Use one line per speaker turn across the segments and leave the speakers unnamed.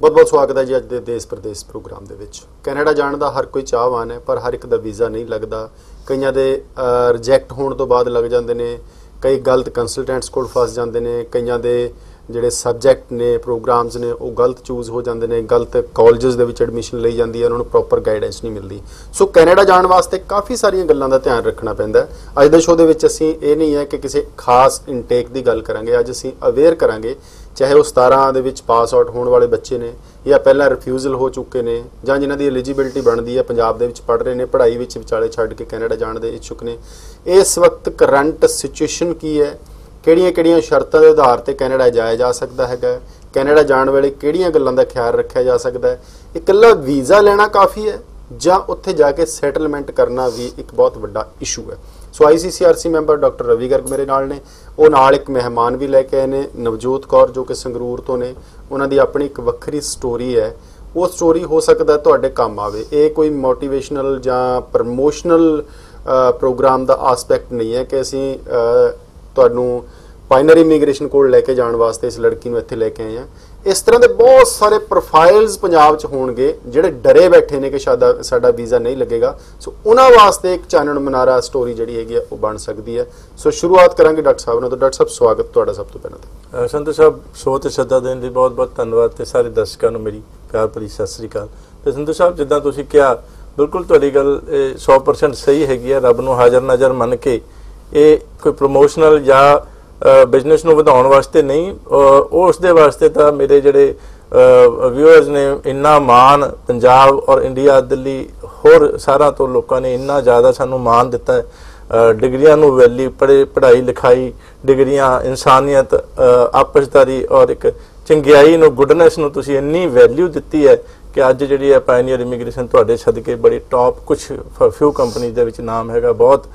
बहुत बहुत स्वागत है जी अज के देश प्रदेश प्रोग्राम के कैनेडा जाने का हर कोई चाहवान है, पर हर एक का वीज़ा नहीं लगता। कईयां दे रिजैक्ट होने तो बाद लग जाते हैं, कई गलत कंसलटेंट्स को फस जाते हैं, कईयां दे ਜਿਹੜੇ सब्जैक्ट ने प्रोग्राम्स ने वो गलत चूज़ हो जाते हैं, गलत कॉलेजेस ਦੇ ਵਿੱਚ एडमिशन ਲਈ ਜਾਂਦੀ ਹੈ, ਉਹਨਾਂ ਨੂੰ ਪ੍ਰੋਪਰ ਗਾਈਡੈਂਸ ਨਹੀਂ ਮਿਲਦੀ। ਸੋ ਕੈਨੇਡਾ ਜਾਣ ਵਾਸਤੇ ਕਾਫੀ ਸਾਰੀਆਂ ਗੱਲਾਂ ਦਾ ਧਿਆਨ ਰੱਖਣਾ ਪੈਂਦਾ ਹੈ। ਅੱਜ ਦੇ ਸ਼ੋਅ ਦੇ ਵਿੱਚ ਅਸੀਂ ਇਹ ਨਹੀਂ ਹੈ ਕਿ ਕਿਸੇ ਖਾਸ ਇਨਟੇਕ ਦੀ ਗੱਲ ਕਰਾਂਗੇ, ਅੱਜ ਅਸੀਂ ਅਵੇਅਰ ਕਰਾਂਗੇ, ਚਾਹੇ ਉਹ 17 ਦੇ ਵਿੱਚ ਪਾਸ ਆਊਟ ਹੋਣ ਵਾਲੇ ਬੱਚੇ ਨੇ ਜਾਂ ਪਹਿਲਾਂ ਰਿਫਿਊਜ਼ਲ ਹੋ ਚੁੱਕੇ ਨੇ ਜਾਂ ਜਿਨ੍ਹਾਂ ਦੀ ਐਲੀਜੀਬਿਲਿਟੀ ਬਣਦੀ ਹੈ, ਪੰਜਾਬ ਦੇ ਵਿੱਚ ਪੜ੍ਹ ਰਹੇ ਨੇ, ਪੜ੍ਹਾਈ ਵਿੱਚ ਵਿਚਾਲੇ ਛੱਡ ਕੇ ਕੈਨੇਡਾ ਜਾਣ ਦੇ ਇੱਛੁਕ ਨੇ। ਇਸ ਵਕਤ ਕਰੰਟ ਸਿਚੁਏਸ਼ਨ ਕੀ ਹੈ, ਕਿਹੜੀਆਂ ਸ਼ਰਤਾਂ ਦੇ ਆਧਾਰ ਤੇ ਕੈਨੇਡਾ ਜਾਇਆ ਜਾ ਸਕਦਾ ਹੈਗਾ, ਕੈਨੇਡਾ ਜਾਣ ਵੇਲੇ ਕਿਹੜੀਆਂ ਗੱਲਾਂ ਦਾ ਖਿਆਲ ਰੱਖਿਆ ਜਾ ਸਕਦਾ ਹੈ, ਇਕੱਲਾ ਵੀਜ਼ਾ ਲੈਣਾ ਕਾਫੀ ਹੈ ਜਾਂ ਉੱਥੇ ਜਾ ਕੇ ਸੈਟਲਮੈਂਟ ਕਰਨਾ ਵੀ ਇੱਕ ਬਹੁਤ ਵੱਡਾ ਇਸ਼ੂ ਹੈ। So ICCRC member doctor Ravi Garg ਮੇਰੇ ਨਾਲ ਨੇ, ਉਹ ਨਾਲ ਇੱਕ ਮਹਿਮਾਨ ਵੀ ਲੈ ਕੇ ਆਏ ਨੇ, ਨਵਜੋਤ ਕੌਰ ਜੋ ਕਿ ਸੰਗਰੂਰ ਤੋਂ ਨੇ। ਉਹਨਾਂ ਦੀ ਆਪਣੀ ਇੱਕ ਵੱਖਰੀ ਸਟੋਰੀ ਹੈ, ਉਹ ਸਟੋਰੀ ਹੋ ਸਕਦਾ ਤੁਹਾਡੇ ਕੰਮ ਆਵੇ। ਇਹ ਕੋਈ ਮੋਟੀਵੇਸ਼ਨਲ ਜਾਂ ਪ੍ਰਮੋਸ਼ਨਲ ਪ੍ਰੋਗਰਾਮ ਦਾ ਆਸਪੈਕਟ ਨਹੀਂ ਹੈ ਕਿ ਅਸੀਂ ਤੁਹਾਨੂੰ ਪਾਇਨਰੀ ਇਮੀਗ੍ਰੇਸ਼ਨ ਕੋਡ ਲੈ ਕੇ ਜਾਣ ਵਾਸਤੇ ਇਸ ਲੜਕੀ ਨੂੰ ਇੱਥੇ ਲੈ ਕੇ ਆਏ ਹਾਂ। ਇਸ ਤਰ੍ਹਾਂ ਦੇ ਬਹੁਤ ਸਾਰੇ ਪ੍ਰੋਫਾਈਲਸ ਪੰਜਾਬ 'ਚ ਹੋਣਗੇ ਜਿਹੜੇ ਡਰੇ ਬੈਠੇ ਨੇ ਕਿ ਸਾਡਾ ਵੀਜ਼ਾ ਨਹੀਂ ਲੱਗੇਗਾ। ਸੋ ਉਹਨਾਂ ਵਾਸਤੇ ਇੱਕ ਚਾਨਣ ਮਨਾਰਾ ਸਟੋਰੀ ਜਿਹੜੀ ਹੈਗੀ ਆ ਉਹ ਬਣ ਸਕਦੀ ਹੈ। ਸੋ ਸ਼ੁਰੂਆਤ ਕਰਾਂਗੇ ਡਾਕਟਰ ਸਾਹਿਬ ਨਾਲ। ਤਾਂ ਡਾਕਟਰ ਸਾਹਿਬ ਸਵਾਗਤ ਤੁਹਾਡਾ ਸਭ ਤੋਂ ਪਹਿਲਾਂ ਤਾਂ।
ਸੰਧੂ ਸਾਹਿਬ ਸ਼ੋਅ 'ਤੇ ਸੱਦਾ ਦੇਣ ਲਈ ਬਹੁਤ ਬਹੁਤ ਧੰਨਵਾਦ ਤੇ ਸਾਰੇ ਦਰਸ਼ਕਾਂ ਨੂੰ ਮੇਰੀ ਪਿਆਰ ਭਰੀ ਸਤਿ ਸ੍ਰੀ ਅਕਾਲ। ਤੇ ਸੰਧੂ ਸਾਹਿਬ ਜਿੱਦਾਂ ਤੁਸੀਂ ਕਿਹਾ ਬਿਲਕੁਲ ਤੁਹਾਡੀ ਗੱਲ 100% ਸਹੀ ਹੈਗੀ ਹੈ। ਰੱਬ ਨੂੰ ਹਾਜ਼ਰ ਨਾਜ਼ਰ ਮੰਨ ਕੇ ਇਹ ਕੋਈ ਪ੍ਰਮੋਸ਼ਨਲ ਜਾਂ ਬਿਜ਼ਨਸ ਨੂੰ ਵਧਾਉਣ ਵਾਸਤੇ ਨਹੀਂ, ਉਸ ਦੇ ਵਾਸਤੇ ਤਾਂ ਮੇਰੇ ਜਿਹੜੇ ਵਿਊਅਰਸ ਨੇ ਇੰਨਾ ਮਾਣ ਪੰਜਾਬ ਔਰ ਇੰਡੀਆ ਦਿੱਲੀ ਹੋਰ ਸਾਰਿਆਂ ਤੋਂ ਲੋਕਾਂ ਨੇ ਇੰਨਾ ਜ਼ਿਆਦਾ ਸਾਨੂੰ ਮਾਣ ਦਿੱਤਾ ਹੈ। ਡਿਗਰੀਆਂ ਨੂੰ ਵੈਲਿਊ, ਪੜ੍ਹਾਈ ਲਿਖਾਈ, ਡਿਗਰੀਆਂ, ਇਨਸਾਨੀਅਤ, ਆਪਸਦਾਰੀ ਔਰ ਇੱਕ ਚੰਗਿਆਈ ਨੂੰ, ਗੁੱਡਨੈਸ ਨੂੰ ਤੁਸੀਂ ਇੰਨੀ ਵੈਲਿਊ ਦਿੱਤੀ ਹੈ ਕਿ ਅੱਜ ਜਿਹੜੀ ਹੈ ਪਾਇਨੀਅਰ ਇਮੀਗ੍ਰੇਸ਼ਨ ਤੁਹਾਡੇ ਸਦਕੇ ਬੜੀ ਟੌਪ ਕੁਛ ਫਿਊ ਕੰਪਨੀ ਦੇ ਵਿੱਚ ਨਾਮ ਹੈਗਾ। ਬਹੁਤ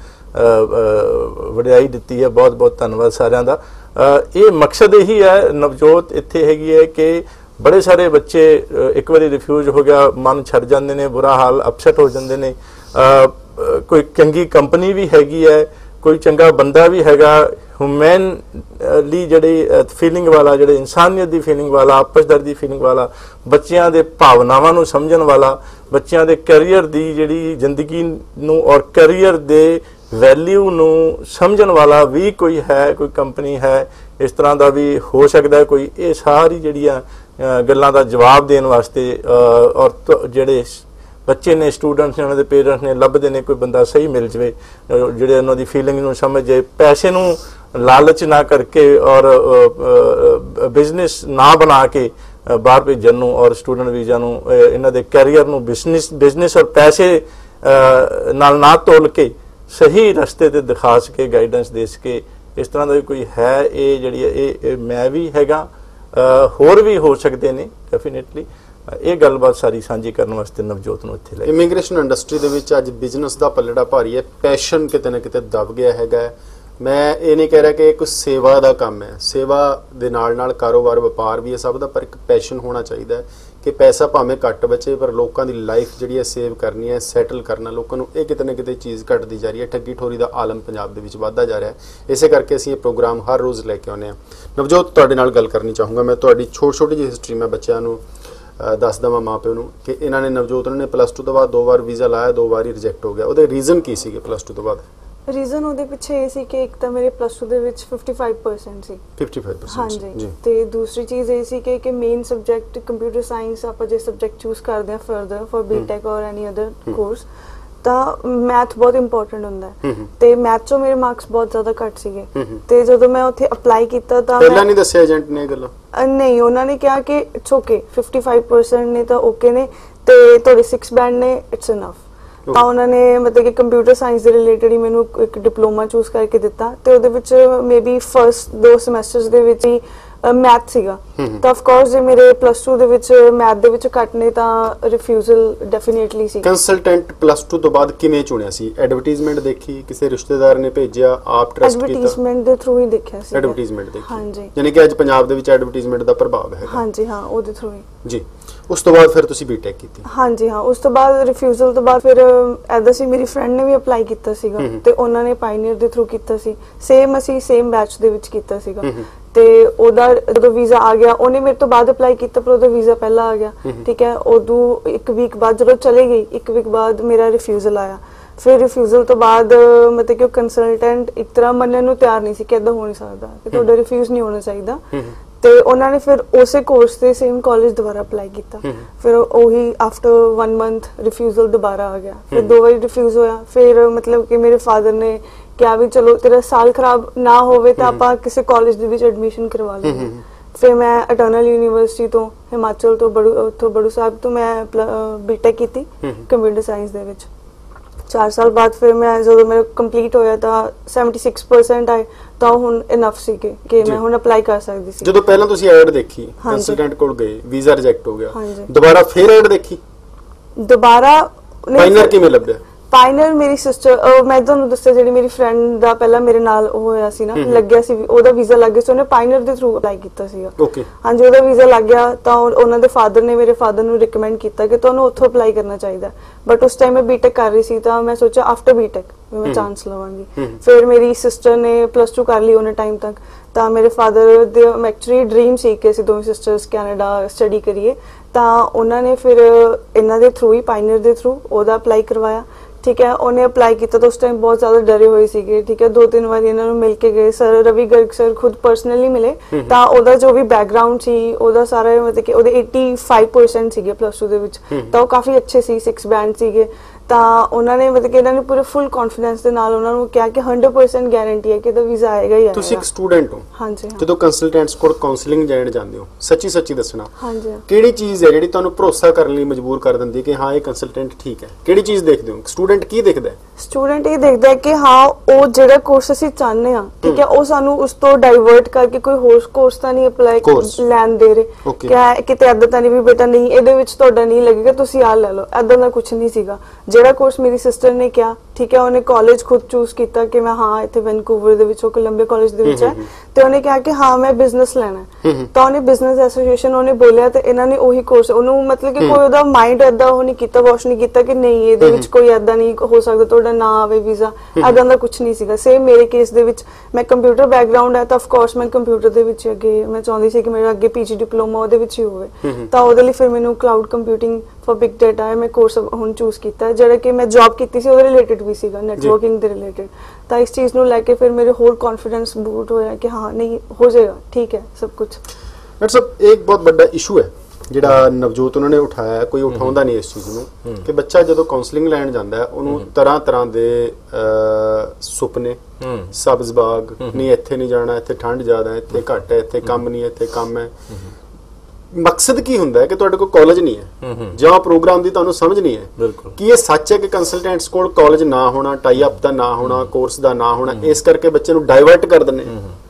ਵਡਿਆਈ ਦਿੱਤੀ ਹੈ, ਬਹੁਤ ਬਹੁਤ ਧੰਨਵਾਦ ਸਾਰਿਆਂ ਦਾ। ਇਹ ਮਕਸਦ ਇਹੀ ਹੈ, ਨਵਜੋਤ ਇੱਥੇ ਹੈਗੀ ਹੈ ਕਿ ਬੜੇ ਸਾਰੇ ਬੱਚੇ ਇੱਕ ਵਾਰੀ ਰਿਫਿਊਜ਼ ਹੋ ਗਿਆ ਮਨ ਛੱਡ ਜਾਂਦੇ ਨੇ, ਬੁਰਾ ਹਾਲ, ਅਪਸੈਟ ਹੋ ਜਾਂਦੇ ਨੇ। ਕੋਈ ਚੰਗੀ ਕੰਪਨੀ ਵੀ ਹੈਗੀ ਹੈ, ਕੋਈ ਚੰਗਾ ਬੰਦਾ ਵੀ ਹੈਗਾ, ਹਿਊਮੈਨਲੀ ਜਿਹੜੀ ਫੀਲਿੰਗ ਵਾਲਾ, ਜਿਹੜੇ ਇਨਸਾਨੀਅਤ ਦੀ ਫੀਲਿੰਗ ਵਾਲਾ, ਆਪਸਦਰਦੀ ਦੀ ਫੀਲਿੰਗ ਵਾਲਾ, ਬੱਚਿਆਂ ਦੇ ਭਾਵਨਾਵਾਂ ਨੂੰ ਸਮਝਣ ਵਾਲਾ, ਬੱਚਿਆਂ ਦੇ ਕੈਰੀਅਰ ਦੀ ਜਿਹੜੀ ਜ਼ਿੰਦਗੀ ਨੂੰ ਔਰ ਕੈਰੀਅਰ ਦੇ ਵੈਲਿਊ ਨੂੰ ਸਮਝਣ ਵਾਲਾ ਵੀ ਕੋਈ ਹੈ, ਕੋਈ ਕੰਪਨੀ ਹੈ, ਇਸ ਤਰ੍ਹਾਂ ਦਾ ਵੀ ਹੋ ਸਕਦਾ ਕੋਈ। ਇਹ ਸਾਰੀ ਜਿਹੜੀਆਂ ਗੱਲਾਂ ਦਾ ਜਵਾਬ ਦੇਣ ਵਾਸਤੇ ਔਰ ਜਿਹੜੇ ਬੱਚੇ ਨੇ, ਸਟੂਡੈਂਟਸ ਨੇ, ਉਹਨਾਂ ਦੇ ਪੇਰੈਂਟਸ ਨੇ, ਲੱਭਦੇ ਨੇ ਕੋਈ ਬੰਦਾ ਸਹੀ ਮਿਲ ਜਾਵੇ ਜਿਹੜੇ ਉਹਨਾਂ ਦੀ ਫੀਲਿੰਗ ਨੂੰ ਸਮਝੇ, ਪੈਸੇ ਨੂੰ ਲਾਲਚ ਨਾ ਕਰਕੇ ਔਰ ਬਿਜ਼ਨਸ ਨਾ ਬਣਾ ਕੇ ਬਾਹਰ ਭੇਜਣ ਨੂੰ ਔਰ ਸਟੂਡੈਂਟ ਵੀਜ਼ਾ ਨੂੰ, ਇਹਨਾਂ ਦੇ ਕੈਰੀਅਰ ਨੂੰ ਬਿਜ਼ਨਸ ਔਰ ਪੈਸੇ ਨਾਲ ਨਾ ਤੋਲ ਕੇ ਸਹੀ ਰਸਤੇ ਤੇ ਦਿਖਾ ਸਕੇ, ਗਾਈਡੈਂਸ ਦੇ ਸਕੇ, ਇਸ ਤਰ੍ਹਾਂ ਦਾ ਵੀ ਕੋਈ ਹੈ। ਇਹ ਜਿਹੜੀ ਇਹ ਮੈਂ ਵੀ ਹੈਗਾ, ਹੋਰ ਵੀ ਹੋ ਸਕਦੇ ਨੇ ਡੈਫੀਨੇਟਲੀ। ਇਹ ਗੱਲਬਾਤ ਸਾਰੀ ਸਾਂਝੀ ਕਰਨ ਵਾਸਤੇ ਨਵਜੋਤ ਨੂੰ ਇੱਥੇ ਲੈ।
ਇਮੀਗ੍ਰੇਸ਼ਨ ਇੰਡਸਟਰੀ ਦੇ ਵਿੱਚ ਅੱਜ ਬਿਜ਼ਨਸ ਦਾ ਪੱਲੜਾ ਭਾਰੀ ਹੈ, ਪੈਸ਼ਨ ਕਿਤੇ ਨਾ ਕਿਤੇ ਦਬ ਗਿਆ ਹੈਗਾ। ਮੈਂ ਇਹ ਨਹੀਂ ਕਹਿ ਰਿਹਾ ਕਿ ਇਹ ਕੋਈ ਸੇਵਾ ਦਾ ਕੰਮ ਹੈ, ਸੇਵਾ ਦੇ ਨਾਲ ਨਾਲ ਕਾਰੋਬਾਰ ਵਪਾਰ ਵੀ ਹੈ ਸਭ ਦਾ, ਪਰ ਇੱਕ ਪੈਸ਼ਨ ਹੋਣਾ ਚਾਹੀਦਾ ਹੈ ਕਿ ਪੈਸਾ ਭਾਵੇਂ ਘੱਟ ਬਚੇ ਪਰ ਲੋਕਾਂ ਦੀ ਲਾਈਫ ਜਿਹੜੀ ਹੈ ਸੇਵ ਕਰਨੀ ਹੈ, ਸੈਟਲ ਕਰਨਾ ਲੋਕਾਂ ਨੂੰ। ਇਹ ਕਿਤੇ ਨਾ ਕਿਤੇ ਚੀਜ਼ ਘਟਦੀ ਜਾ ਰਹੀ ਹੈ, ਠੱਗੀ ਠੋਰੀ ਦਾ ਆਲਮ ਪੰਜਾਬ ਦੇ ਵਿੱਚ ਵੱਧਦਾ ਜਾ ਰਿਹਾ ਹੈ। ਇਸੇ ਕਰਕੇ ਅਸੀਂ ਇਹ ਪ੍ਰੋਗਰਾਮ ਹਰ ਰੋਜ਼ ਲੈ ਕੇ ਆਉਂਦੇ ਹਾਂ। ਨਵਜੋਤ ਤੁਹਾਡੇ ਨਾਲ ਗੱਲ ਕਰਨੀ ਚਾਹੂੰਗਾ ਮੈਂ। ਤੁਹਾਡੀ ਛੋਟੀ ਜਿਹੀ ਹਿਸਟਰੀ ਮੈਂ ਬੱਚਿਆਂ ਨੂੰ ਦੱਸ ਦੇਵਾਂ, ਮਾਂ ਪਿਓ ਨੂੰ, ਕਿ ਇਹਨਾਂ ਨੇ ਨਵਜੋਤ ਨੇ +2 ਤੋਂ ਬਾਅਦ 2 ਵਾਰ ਵੀਜ਼ਾ ਲਾਇਆ, 2 ਵਾਰ ਹੀ ਰਿਜੈਕਟ ਹੋ ਗਿਆ। ਉਹਦੇ ਰੀਜ਼ਨ ਕੀ ਸੀਗੇ +2 ਤੋਂ ਬਾਅਦ?
ਰੀਜ਼ਨ ਉਹਦੇ ਪਿੱਛੇ ਇਹ ਸੀ ਕਿ ਇੱਕ ਤਾਂ ਮੇਰੇ +2 ਦੇ ਵਿੱਚ 55% ਸੀ।
55%
ਹਾਂਜੀ। ਤੇ ਦੂਸਰੀ ਚੀਜ਼ ਇਹ ਸੀ ਕਿ ਮੇਨ ਸਬਜੈਕਟ ਕੰਪਿਊਟਰ ਸਾਇੰਸ ਆਪਾਂ ਜੇ ਸਬਜੈਕਟ ਚੂਜ਼ ਕਰਦੇ ਹਾਂ further for BTech or any other course, ਤਾਂ ਮੈਥ ਬਹੁਤ ਇੰਪੋਰਟੈਂਟ ਹੁੰਦਾ ਹੈ। ਤੇ ਮੈਥ 'ਚੋਂ ਮੇਰੇ ਮਾਰਕਸ ਬਹੁਤ ਜ਼ਿਆਦਾ ਘੱਟ ਸੀਗੇ। ਤੇ ਜਦੋਂ ਮੈਂ ਉੱਥੇ ਅਪਲਾਈ ਕੀਤਾ ਤਾਂ
ਪਹਿਲਾਂ ਨਹੀਂ ਦੱਸਿਆ ਏਜੰਟ ਨੇ ਇਹ ਗੱਲ?
ਨਹੀਂ, ਉਹਨਾਂ ਨੇ ਕਿਹਾ ਕਿ ਇਟਸ ਓਕੇ, 55% ਨੇ ਤਾਂ ਓਕੇ ਨੇ, ਤੇ ਤੁਹਾਡੇ 6 ਬੈਂਡ ਨੇ, ਇਟਸ ਇਨਫ। ਤਾਂ ਉਹਨਾਂ ਨੇ ਮਤਲਬ ਕਿ ਕੰਪਿਊਟਰ ਸਾਇੰਸ ਦੇ ਰਿਲੇਟਡ ਹੀ ਮੈਨੂੰ ਇੱਕ ਡਿਪਲੋਮਾ ਚੂਜ਼ ਕਰਕੇ ਦਿੱਤਾ, ਤੇ ਉਹਦੇ ਵਿੱਚ ਮੇਬੀ ਫਰਸਟ 2 ਸਮੈਸਟਰਸ ਦੇ ਵਿੱਚ ਹੀ ਮੈਥ ਸੀਗਾ। ਤਾਂ ਆਫ ਕੋਰਸ ਜੇ ਮੇਰੇ +2 ਦੇ ਵਿੱਚ ਮੈਥ ਦੇ ਵਿੱਚ ਘੱਟ ਨੇ ਤਾਂ ਰਿਫਿਊਜ਼ਲ ਡੈਫੀਨੇਟਲੀ ਸੀ।
ਕੰਸਲਟੈਂਟ +2 ਤੋਂ ਬਾਅਦ ਕਿਵੇਂ ਚੁਣਿਆ ਸੀ? ਐਡਵਰਟਾਈਜ਼ਮੈਂਟ ਦੇਖੀ, ਕਿਸੇ ਰਿਸ਼ਤੇਦਾਰ ਨੇ ਭੇਜਿਆ, ਆਪ ਟਰਸਟ ਕੀਤਾ?
ਐਡਵਰਟਾਈਜ਼ਮੈਂਟ ਦੇ ਥਰੂ ਹੀ ਦੇਖਿਆ ਸੀ।
ਐਡਵਰਟਾਈਜ਼ਮੈਂਟ ਦੇਖੀ,
ਹਾਂਜੀ।
ਯਾਨੀ ਕਿ ਅੱਜ ਪੰਜਾਬ ਦੇ ਵਿੱਚ ਐਡਵਰਟਾਈਜ਼ਮੈਂਟ ਦਾ ਪ੍ਰਭਾਵ ਹੈ।
ਹਾਂਜੀ ਹਾਂ, ਉਹਦੇ ਥਰੂ ਹੀ।
ਜੀ। ਉਸ ਤੋਂ ਬਾਅਦ ਫਿਰ ਤੁਸੀਂ ਬੀਟੈਕ ਕੀਤੀ?
ਹਾਂਜੀ ਹਾਂ, ਉਸ ਤੋਂ ਬਾਅਦ ਰਿਫਿਊਜ਼ਲ ਤੋਂ ਬਾਅਦ ਫਿਰ ਐਦਾਂ ਸੀ, ਮੇਰੀ ਫਰੈਂਡ ਨੇ ਵੀ ਅਪਲਾਈ ਕੀਤਾ ਸੀਗਾ ਤੇ ਉਹਨਾਂ ਨੇ ਪਾਇਨੀਅਰ ਦੇ ਥਰੂ ਕੀਤਾ ਸੀ, ਅਸੀਂ ਸੇਮ ਬੈਚ ਦੇ ਵਿੱਚ ਕੀਤਾ ਸੀਗਾ। ਤੇ ਉਹਦਾ ਜਦੋਂ ਵੀਜ਼ਾ ਆ ਗਿਆ, ਉਹਨੇ ਮੇਰੇ ਤੋਂ ਬਾਅਦ ਅਪਲਾਈ ਕੀਤਾ ਪਰ ਉਹਦਾ ਵੀਜ਼ਾ ਪਹਿਲਾਂ ਆ ਗਿਆ, ਠੀਕ ਹੈ। ਉਦੋਂ 1 ਵੀਕ ਬਾਅਦ ਜਦੋਂ ਚਲੇ ਗਈ, 1 ਵੀਕ ਬਾਅਦ ਮੇਰਾ ਰਿਫਿਊਜ਼ਲ ਆਇਆ। ਫਿਰ ਰਿਫਿਊਜ਼ਲ ਤੋਂ ਬਾਅਦ ਮਤਲਬ ਕਿ ਉਹ ਕੰਸਲਟੈਂਟ ਇੱਕ ਤਰ੍ਹਾਂ ਮੰਨਣ ਨੂੰ ਤਿਆਰ ਨਹੀਂ ਸੀ ਕਿ ਏਦਾਂ ਹੋ ਨਹੀਂ ਸਕਦਾ, ਕਿ ਤੁਹਾਡਾ ਰਿਫਿਊਜ਼ ਨਹੀਂ ਹੋਣਾ ਚਾਹੀਦਾ। ਤੇ ਉਹਨਾਂ ਨੇ ਫਿਰ ਉਸੇ ਕੋਰਸ ਤੇ ਸੇਮ ਕਾਲਜ ਦੁਬਾਰਾ ਅਪਲਾਈ ਕੀਤਾ। ਫਿਰ ਉਹੀ ਆਫਟਰ 1 ਮੰਥ ਰਿਫਿਊਜ਼ਲ ਦੁਬਾਰਾ ਆ ਗਿਆ, ਫਿਰ 2 ਵਾਰੀ ਰਿਫਿਊਜ਼ ਹੋਇਆ। ਫਿਰ ਮਤਲਬ ਕਿ ਮੇਰੇ ਫਾਦਰ ਨੇ ਕਿਹਾ ਵੀ ਚਲੋ ਤੇਰਾ ਸਾਲ ਖਰਾਬ ਨਾ ਹੋਵੇ ਤਾਂ ਆਪਾਂ ਕਿਸੇ ਕਾਲਜ ਦੇ ਵਿੱਚ ਐਡਮਿਸ਼ਨ ਕਰਵਾ ਲਵਾਂਗੇ। ਫਿਰ ਮੈਂ ਅਟਰਨਲ ਯੂਨੀਵਰਸਿਟੀ ਤੋਂ, ਹਿਮਾਚਲ ਤੋਂ, ਬੜੂ ਸਾਹਿਬ ਤੋਂ ਮੈਂ ਬੀਟੈਕ ਕੀਤੀ ਕੰਪਿਊਟਰ ਸਾਇੰਸ ਦੇ ਵਿੱਚ। 4 ਸਾਲ ਬਾਅਦ ਫਿਰ ਮੈਂ ਜਦੋਂ ਮੇਰਾ ਕੰਪਲੀਟ ਹੋਇਆ ਤਾਂ 76% ਆਏ, ਤਾਂ ਹੁਣ ਇਨਫ ਸੀ ਕਿ ਮੈਂ ਹੁਣ ਅਪਲਾਈ ਕਰ ਸਕਦੀ ਸੀ।
ਜਦੋਂ ਪਹਿਲਾਂ ਤੁਸੀਂ ਐਡ ਦੇਖੀ, ਕੰਸਲਟੈਂਟ ਕੋਲ ਗਏ, ਵੀਜ਼ਾ ਰਿਜੈਕਟ ਹੋ ਗਿਆ, ਦੁਬਾਰਾ ਫਿਰ ਐਡ ਦੇਖੀ?
ਦੁਬਾਰਾ
ਪਾਇਨੀਅਰ ਕਿਵੇਂ ਲੱਭਿਆ?
ਪਾਇਨੀਅਰ ਮੇਰੀ ਸਿਸਟਰ, ਮੈਂ ਤੁਹਾਨੂੰ ਦੱਸਿਆ ਜਿਹੜੀ ਮੇਰੀ ਫਰੈਂਡ ਦਾ ਪਹਿਲਾਂ ਮੇਰੇ ਨਾਲ ਉਹ ਹੋਇਆ ਸੀ ਨਾ, ਲੱਗਿਆ ਸੀ, ਉਹਦਾ ਵੀਜ਼ਾ ਲੱਗ ਗਿਆ ਸੀ, ਉਹਨੇ ਪਾਇਨੀਅਰ ਦੇ ਥਰੂ ਅਪਲਾਈ ਕੀਤਾ ਸੀਗਾ। ਹਾਂਜੀ, ਉਹਦਾ ਵੀਜ਼ਾ ਲੱਗ ਗਿਆ ਤਾਂ ਉਹਨਾਂ ਦੇ ਫਾਦਰ ਨੇ ਮੇਰੇ ਫਾਦਰ ਨੂੰ ਰਿਕਮੈਂਡ ਕੀਤਾ ਕਿ ਤੁਹਾਨੂੰ ਉੱਥੋਂ ਅਪਲਾਈ ਕਰਨਾ ਚਾਹੀਦਾ। ਬਟ ਉਸ ਟਾਈਮ ਮੈਂ ਬੀਟੈਕ ਕਰ ਰਹੀ ਸੀ ਤਾਂ ਮੈਂ ਸੋਚਿਆ ਆਫਟਰ ਬੀਟੈਕ ਮੈਂ ਚਾਂਸ ਲਵਾਂਗੀ। ਫਿਰ ਮੇਰੀ ਸਿਸਟਰ ਨੇ +2 ਕਰ ਲਈ ਉਹਨੇ ਟਾਈਮ ਤੱਕ, ਤਾਂ ਮੇਰੇ ਫਾਦਰ ਦੇ ਐਕਚੁਅਲੀ ਡ੍ਰੀਮ ਸੀ ਕਿ ਅਸੀਂ ਦੋਵੇਂ ਸਿਸਟਰਸ ਕੈਨੇਡਾ ਸਟੱਡੀ ਕਰੀਏ। ਤਾਂ ਉਹਨਾਂ ਨੇ ਫਿਰ ਇਹਨਾਂ ਦੇ ਥਰੂ ਹੀ, ਪਾਇਨੀਅਰ ਦੇ ਥਰੂ ਉਹਦਾ ਅਪਲਾਈ ਕਰਵਾਇਆ, ਠੀਕ ਹੈ। ਉਹਨੇ ਅਪਲਾਈ ਕੀਤਾ ਤਾਂ ਉਸ ਟਾਈਮ ਬਹੁਤ ਜ਼ਿਆਦਾ ਡਰੇ ਹੋਏ ਸੀਗੇ, ਠੀਕ ਹੈ। 2-3 ਵਾਰੀ ਇਹਨਾਂ ਨੂੰ ਮਿਲ ਕੇ ਗਏ, ਸਰ ਰਵੀ ਗਰਗ ਸਰ ਖੁਦ ਪਰਸਨਲੀ ਮਿਲੇ, ਤਾਂ ਉਹਦਾ ਜੋ ਵੀ ਬੈਕਗ੍ਰਾਉਂਡ ਸੀ, ਉਹਦਾ ਸਾਰਾ ਮਤਲਬ ਕਿ ਉਹਦੇ 85% ਸੀਗੇ +2 ਦੇ ਵਿੱਚ, ਤਾਂ ਉਹ ਕਾਫੀ ਅੱਛੇ ਸੀ, 6 ਬੈਂਡ ਸੀਗੇ। ਤਾਂ ਉਹਨਾਂ ਨੇ ਮਤਲਬ ਕਿ ਇਹਨਾਂ ਨੇ ਪੂਰੇ ਫੁੱਲ ਕੌਨਫੀਡੈਂਸ ਦੇ ਨਾਲ ਉਹਨਾਂ ਨੂੰ ਕਿਹਾ ਕਿ 100% ਗਾਰੰਟੀ ਹੈ ਕਿ ਇਹਦਾ ਵੀਜ਼ਾ ਆਏਗਾ ਹੀ ਆਏਗਾ।
ਤੁਸੀਂ ਇੱਕ ਸਟੂਡੈਂਟ ਹੋ,
ਹਾਂਜੀ,
ਜਦੋਂ ਕੰਸਲਟੈਂਟਸ ਕੋਲ ਕਾਉਂਸਲਿੰਗ ਲੈਣ ਜਾਂਦੇ ਹੋ, ਸੱਚੀ ਦੱਸਣਾ,
ਹਾਂਜੀ,
ਕਿਹੜੀ ਚੀਜ਼ ਹੈ ਜਿਹੜੀ ਤੁਹਾਨੂੰ ਭਰੋਸਾ ਕਰਨ ਲਈ ਮਜਬੂਰ ਕਰ ਦਿੰਦੀ ਹੈ ਕਿ ਹਾਂ ਇਹ ਕੰਸਲਟੈਂਟ ਠੀਕ ਹੈ? ਕਿਹੜੀ ਚੀਜ਼ ਦੇਖਦੇ ਹੋ? ਸਟੂਡੈਂਟ ਕੀ ਦੇਖਦਾ ਹੈ?
ਸਟੂਡੈਂਟ ਇਹ ਦੇਖਦਾ ਹੈ ਕਿ ਹਾਂ ਉਹ ਜਿਹੜਾ ਕੋਰਸ ਅਸੀਂ ਚਾਹੁੰਦੇ ਹਾਂ, ਠੀਕ ਹੈ, ਉਹ ਸਾਨੂੰ ਉਸ ਤੋਂ ਡਾਈਵਰਟ ਕਰਕੇ ਕੋਈ ਹੋਰ ਕੋਰਸ ਤਾਂ ਨਹੀਂ ਅਪਲਾਈ ਲੈਣ ਦੇ ਰਹੇ, ਕਿਤੇ ਏਦਾਂ ਤਾਂ ਨਹੀਂ ਵੀ ਬੇਟਾ ਨਹੀਂ ਇਹਦੇ ਵਿੱਚ ਤੁਹਾਡਾ ਨਹੀਂ ਲੱਗੇਗਾ ਤੁਸੀਂ ਆਹ ਲੈ ਲਓ, ਏਦਾਂ ਦਾ ਕੁਝ ਨਹੀਂ ਸੀਗਾ। ਜਿਹੜਾ ਕੋਰਸ ਮੇਰੀ ਸਿਸਟਰ ਨੇ ਕਿਹਾ, ਠੀਕ ਹੈ, ਉਹਨੇ ਕਾਲਜ ਖੁਦ ਚੂਜ਼ ਕੀਤਾ ਕਿ ਮੈਂ ਹਾਂ ਇੱਥੇ ਵੈਨਕੂਵਰ ਦੇ ਵਿੱਚ, ਉਹ ਕੋਲੰਬੀਆ ਕਾਲਜ ਦੇ ਵਿੱਚ ਹੈ, ਤੇ ਉਹਨੇ ਕਿਹਾ ਕਿ ਹਾਂ ਮੈਂ ਬਿਜ਼ਨਸ ਲੈਣਾ, ਤਾਂ ਉਹਨੇ ਬਿਜ਼ਨਸ ਐਸੋਸੀਏਸ਼ਨ ਉਹਨੇ ਬੋਲਿਆ ਤੇ ਇਹਨਾਂ ਨੇ ਉਹੀ ਕੋਰਸ ਉਹਨੂੰ, ਮਤਲਬ ਕਿ ਕੋਈ ਉਹਦਾ ਮਾਈਂਡ ਏਦਾਂ ਉਹ ਨਹੀਂ ਕੀਤਾ, ਵਾਸ਼ ਨਹੀਂ ਕੀਤਾ ਕਿ ਨਹੀਂ ਇਹਦੇ ਵਿੱਚ ਕੋਈ ਏਦਾਂ ਨਹੀਂ ਹੋ ਸਕਦਾ ਤੁਹਾਡਾ ਨਾ ਆਵੇ ਵੀਜ਼ਾ, ਏਦਾਂ ਦਾ ਕੁਝ ਨਹੀਂ ਸੀਗਾ। ਸੇਮ ਮੇਰੇ ਕੇਸ ਦੇ ਵਿੱਚ ਮੈਂ ਕੰਪਿਊਟਰ ਬੈਕਗ੍ਰਾਉਂਡ ਹੈ ਤਾਂ ਆਫ ਕੋਰਸ ਮੈਂ ਕੰਪਿਊਟਰ ਦੇ ਵਿੱਚ ਅੱਗੇ ਮੈਂ ਚਾਹੁੰਦੀ ਸੀ ਕਿ ਮੇਰਾ ਅੱਗੇ ਪੀਜੀ ਡਿਪਲੋਮਾ ਉਹਦੇ ਵਿੱਚ ਹੀ ਹੋਵੇ, ਤਾਂ ਉਹਦੇ ਲਈ ਫਿਰ ਮੈਨੂੰ cloud computing for big data ਹੈ ਮੈਂ ਕੋਰਸ ਹੁਣ ਚੂਜ਼ ਕੀਤਾ, ਜਿਹੜਾ ਕਿ ਮੈਂ ਜੌਬ ਕੀਤੀ ਸੀ ਉਹਦੇ ਰਿਲੇਟਡ ਵੀ ਸੀਗਾ, ਨੈਟਵਰਕਿੰਗ ਦੇ ਰਿਲੇਟਡ। ਤਾਂ ਇਸ ਚੀਜ਼ ਨੂੰ ਲੈ ਕੇ ਫਿਰ ਮੇਰੇ ਹੋਰ ਕੌਨਫੀਡੈਂਸ ਬੂਟ ਹੋਇਆ ਕਿ ਹਾਂ ਨਹੀਂ ਹੋ ਜਾਏਗਾ, ਠੀਕ ਹੈ ਸਭ ਕੁਝ।
ਡਾਕਟਰ ਸਾਹਿਬ, ਇੱਕ ਬਹੁਤ ਵੱਡਾ ਇਸ਼ੂ ਹੈ ਜਿਹੜਾ ਨਵਜੋਤ ਉਹਨਾਂ ਨੇ ਉਠਾਇਆ ਹੈ, ਕੋਈ ਉਠਾਉਂਦਾ ਨਹੀਂ ਇਸ ਚੀਜ਼ ਨੂੰ, ਕਿ ਬੱਚਾ ਜਦੋਂ ਕਾਉਂਸਲਿੰਗ ਲੈਣ ਜਾਂਦਾ ਹੈ ਉਹਨੂੰ ਤਰ੍ਹਾਂ ਦੇ ਸੁਪਨੇ, ਸਬਜ਼ ਬਾਗ, ਨਹੀਂ ਇੱਥੇ ਨਹੀਂ ਜਾਣਾ, ਇੱਥੇ ਠੰਡ ਜ਼ਿਆਦਾ, ਇੱਥੇ ਘੱਟ ਹੈ, ਇੱਥੇ ਕੰਮ ਨਹੀਂ, ਇੱਥੇ ਕੰਮ ਹੈ। ਮਕਸਦ ਕੀ ਹੁੰਦਾ ਹੈ ਕਿ ਤੁਹਾਡੇ ਕੋਲ ਕਾਲਜ ਨਹੀਂ ਹੈ ਜਾਂ ਪ੍ਰੋਗਰਾਮ ਦੀ ਤੁਹਾਨੂੰ ਸਮਝ ਨਹੀਂ ਹੈ? ਕੀ ਇਹ ਸੱਚ ਹੈ ਕਿ ਕੰਸਲਟੈਂਟਸ ਕੋਲ ਕਾਲਜ ਨਾ ਹੋਣਾ, ਟਾਈ ਅਪ ਦਾ ਨਾ ਹੋਣਾ, ਕੋਰਸ ਦਾ ਨਾ ਹੋਣਾ, ਇਸ ਕਰਕੇ ਬੱਚੇ ਨੂੰ ਡਾਇਵਰਟ ਕਰ ਦਿੰਦੇ?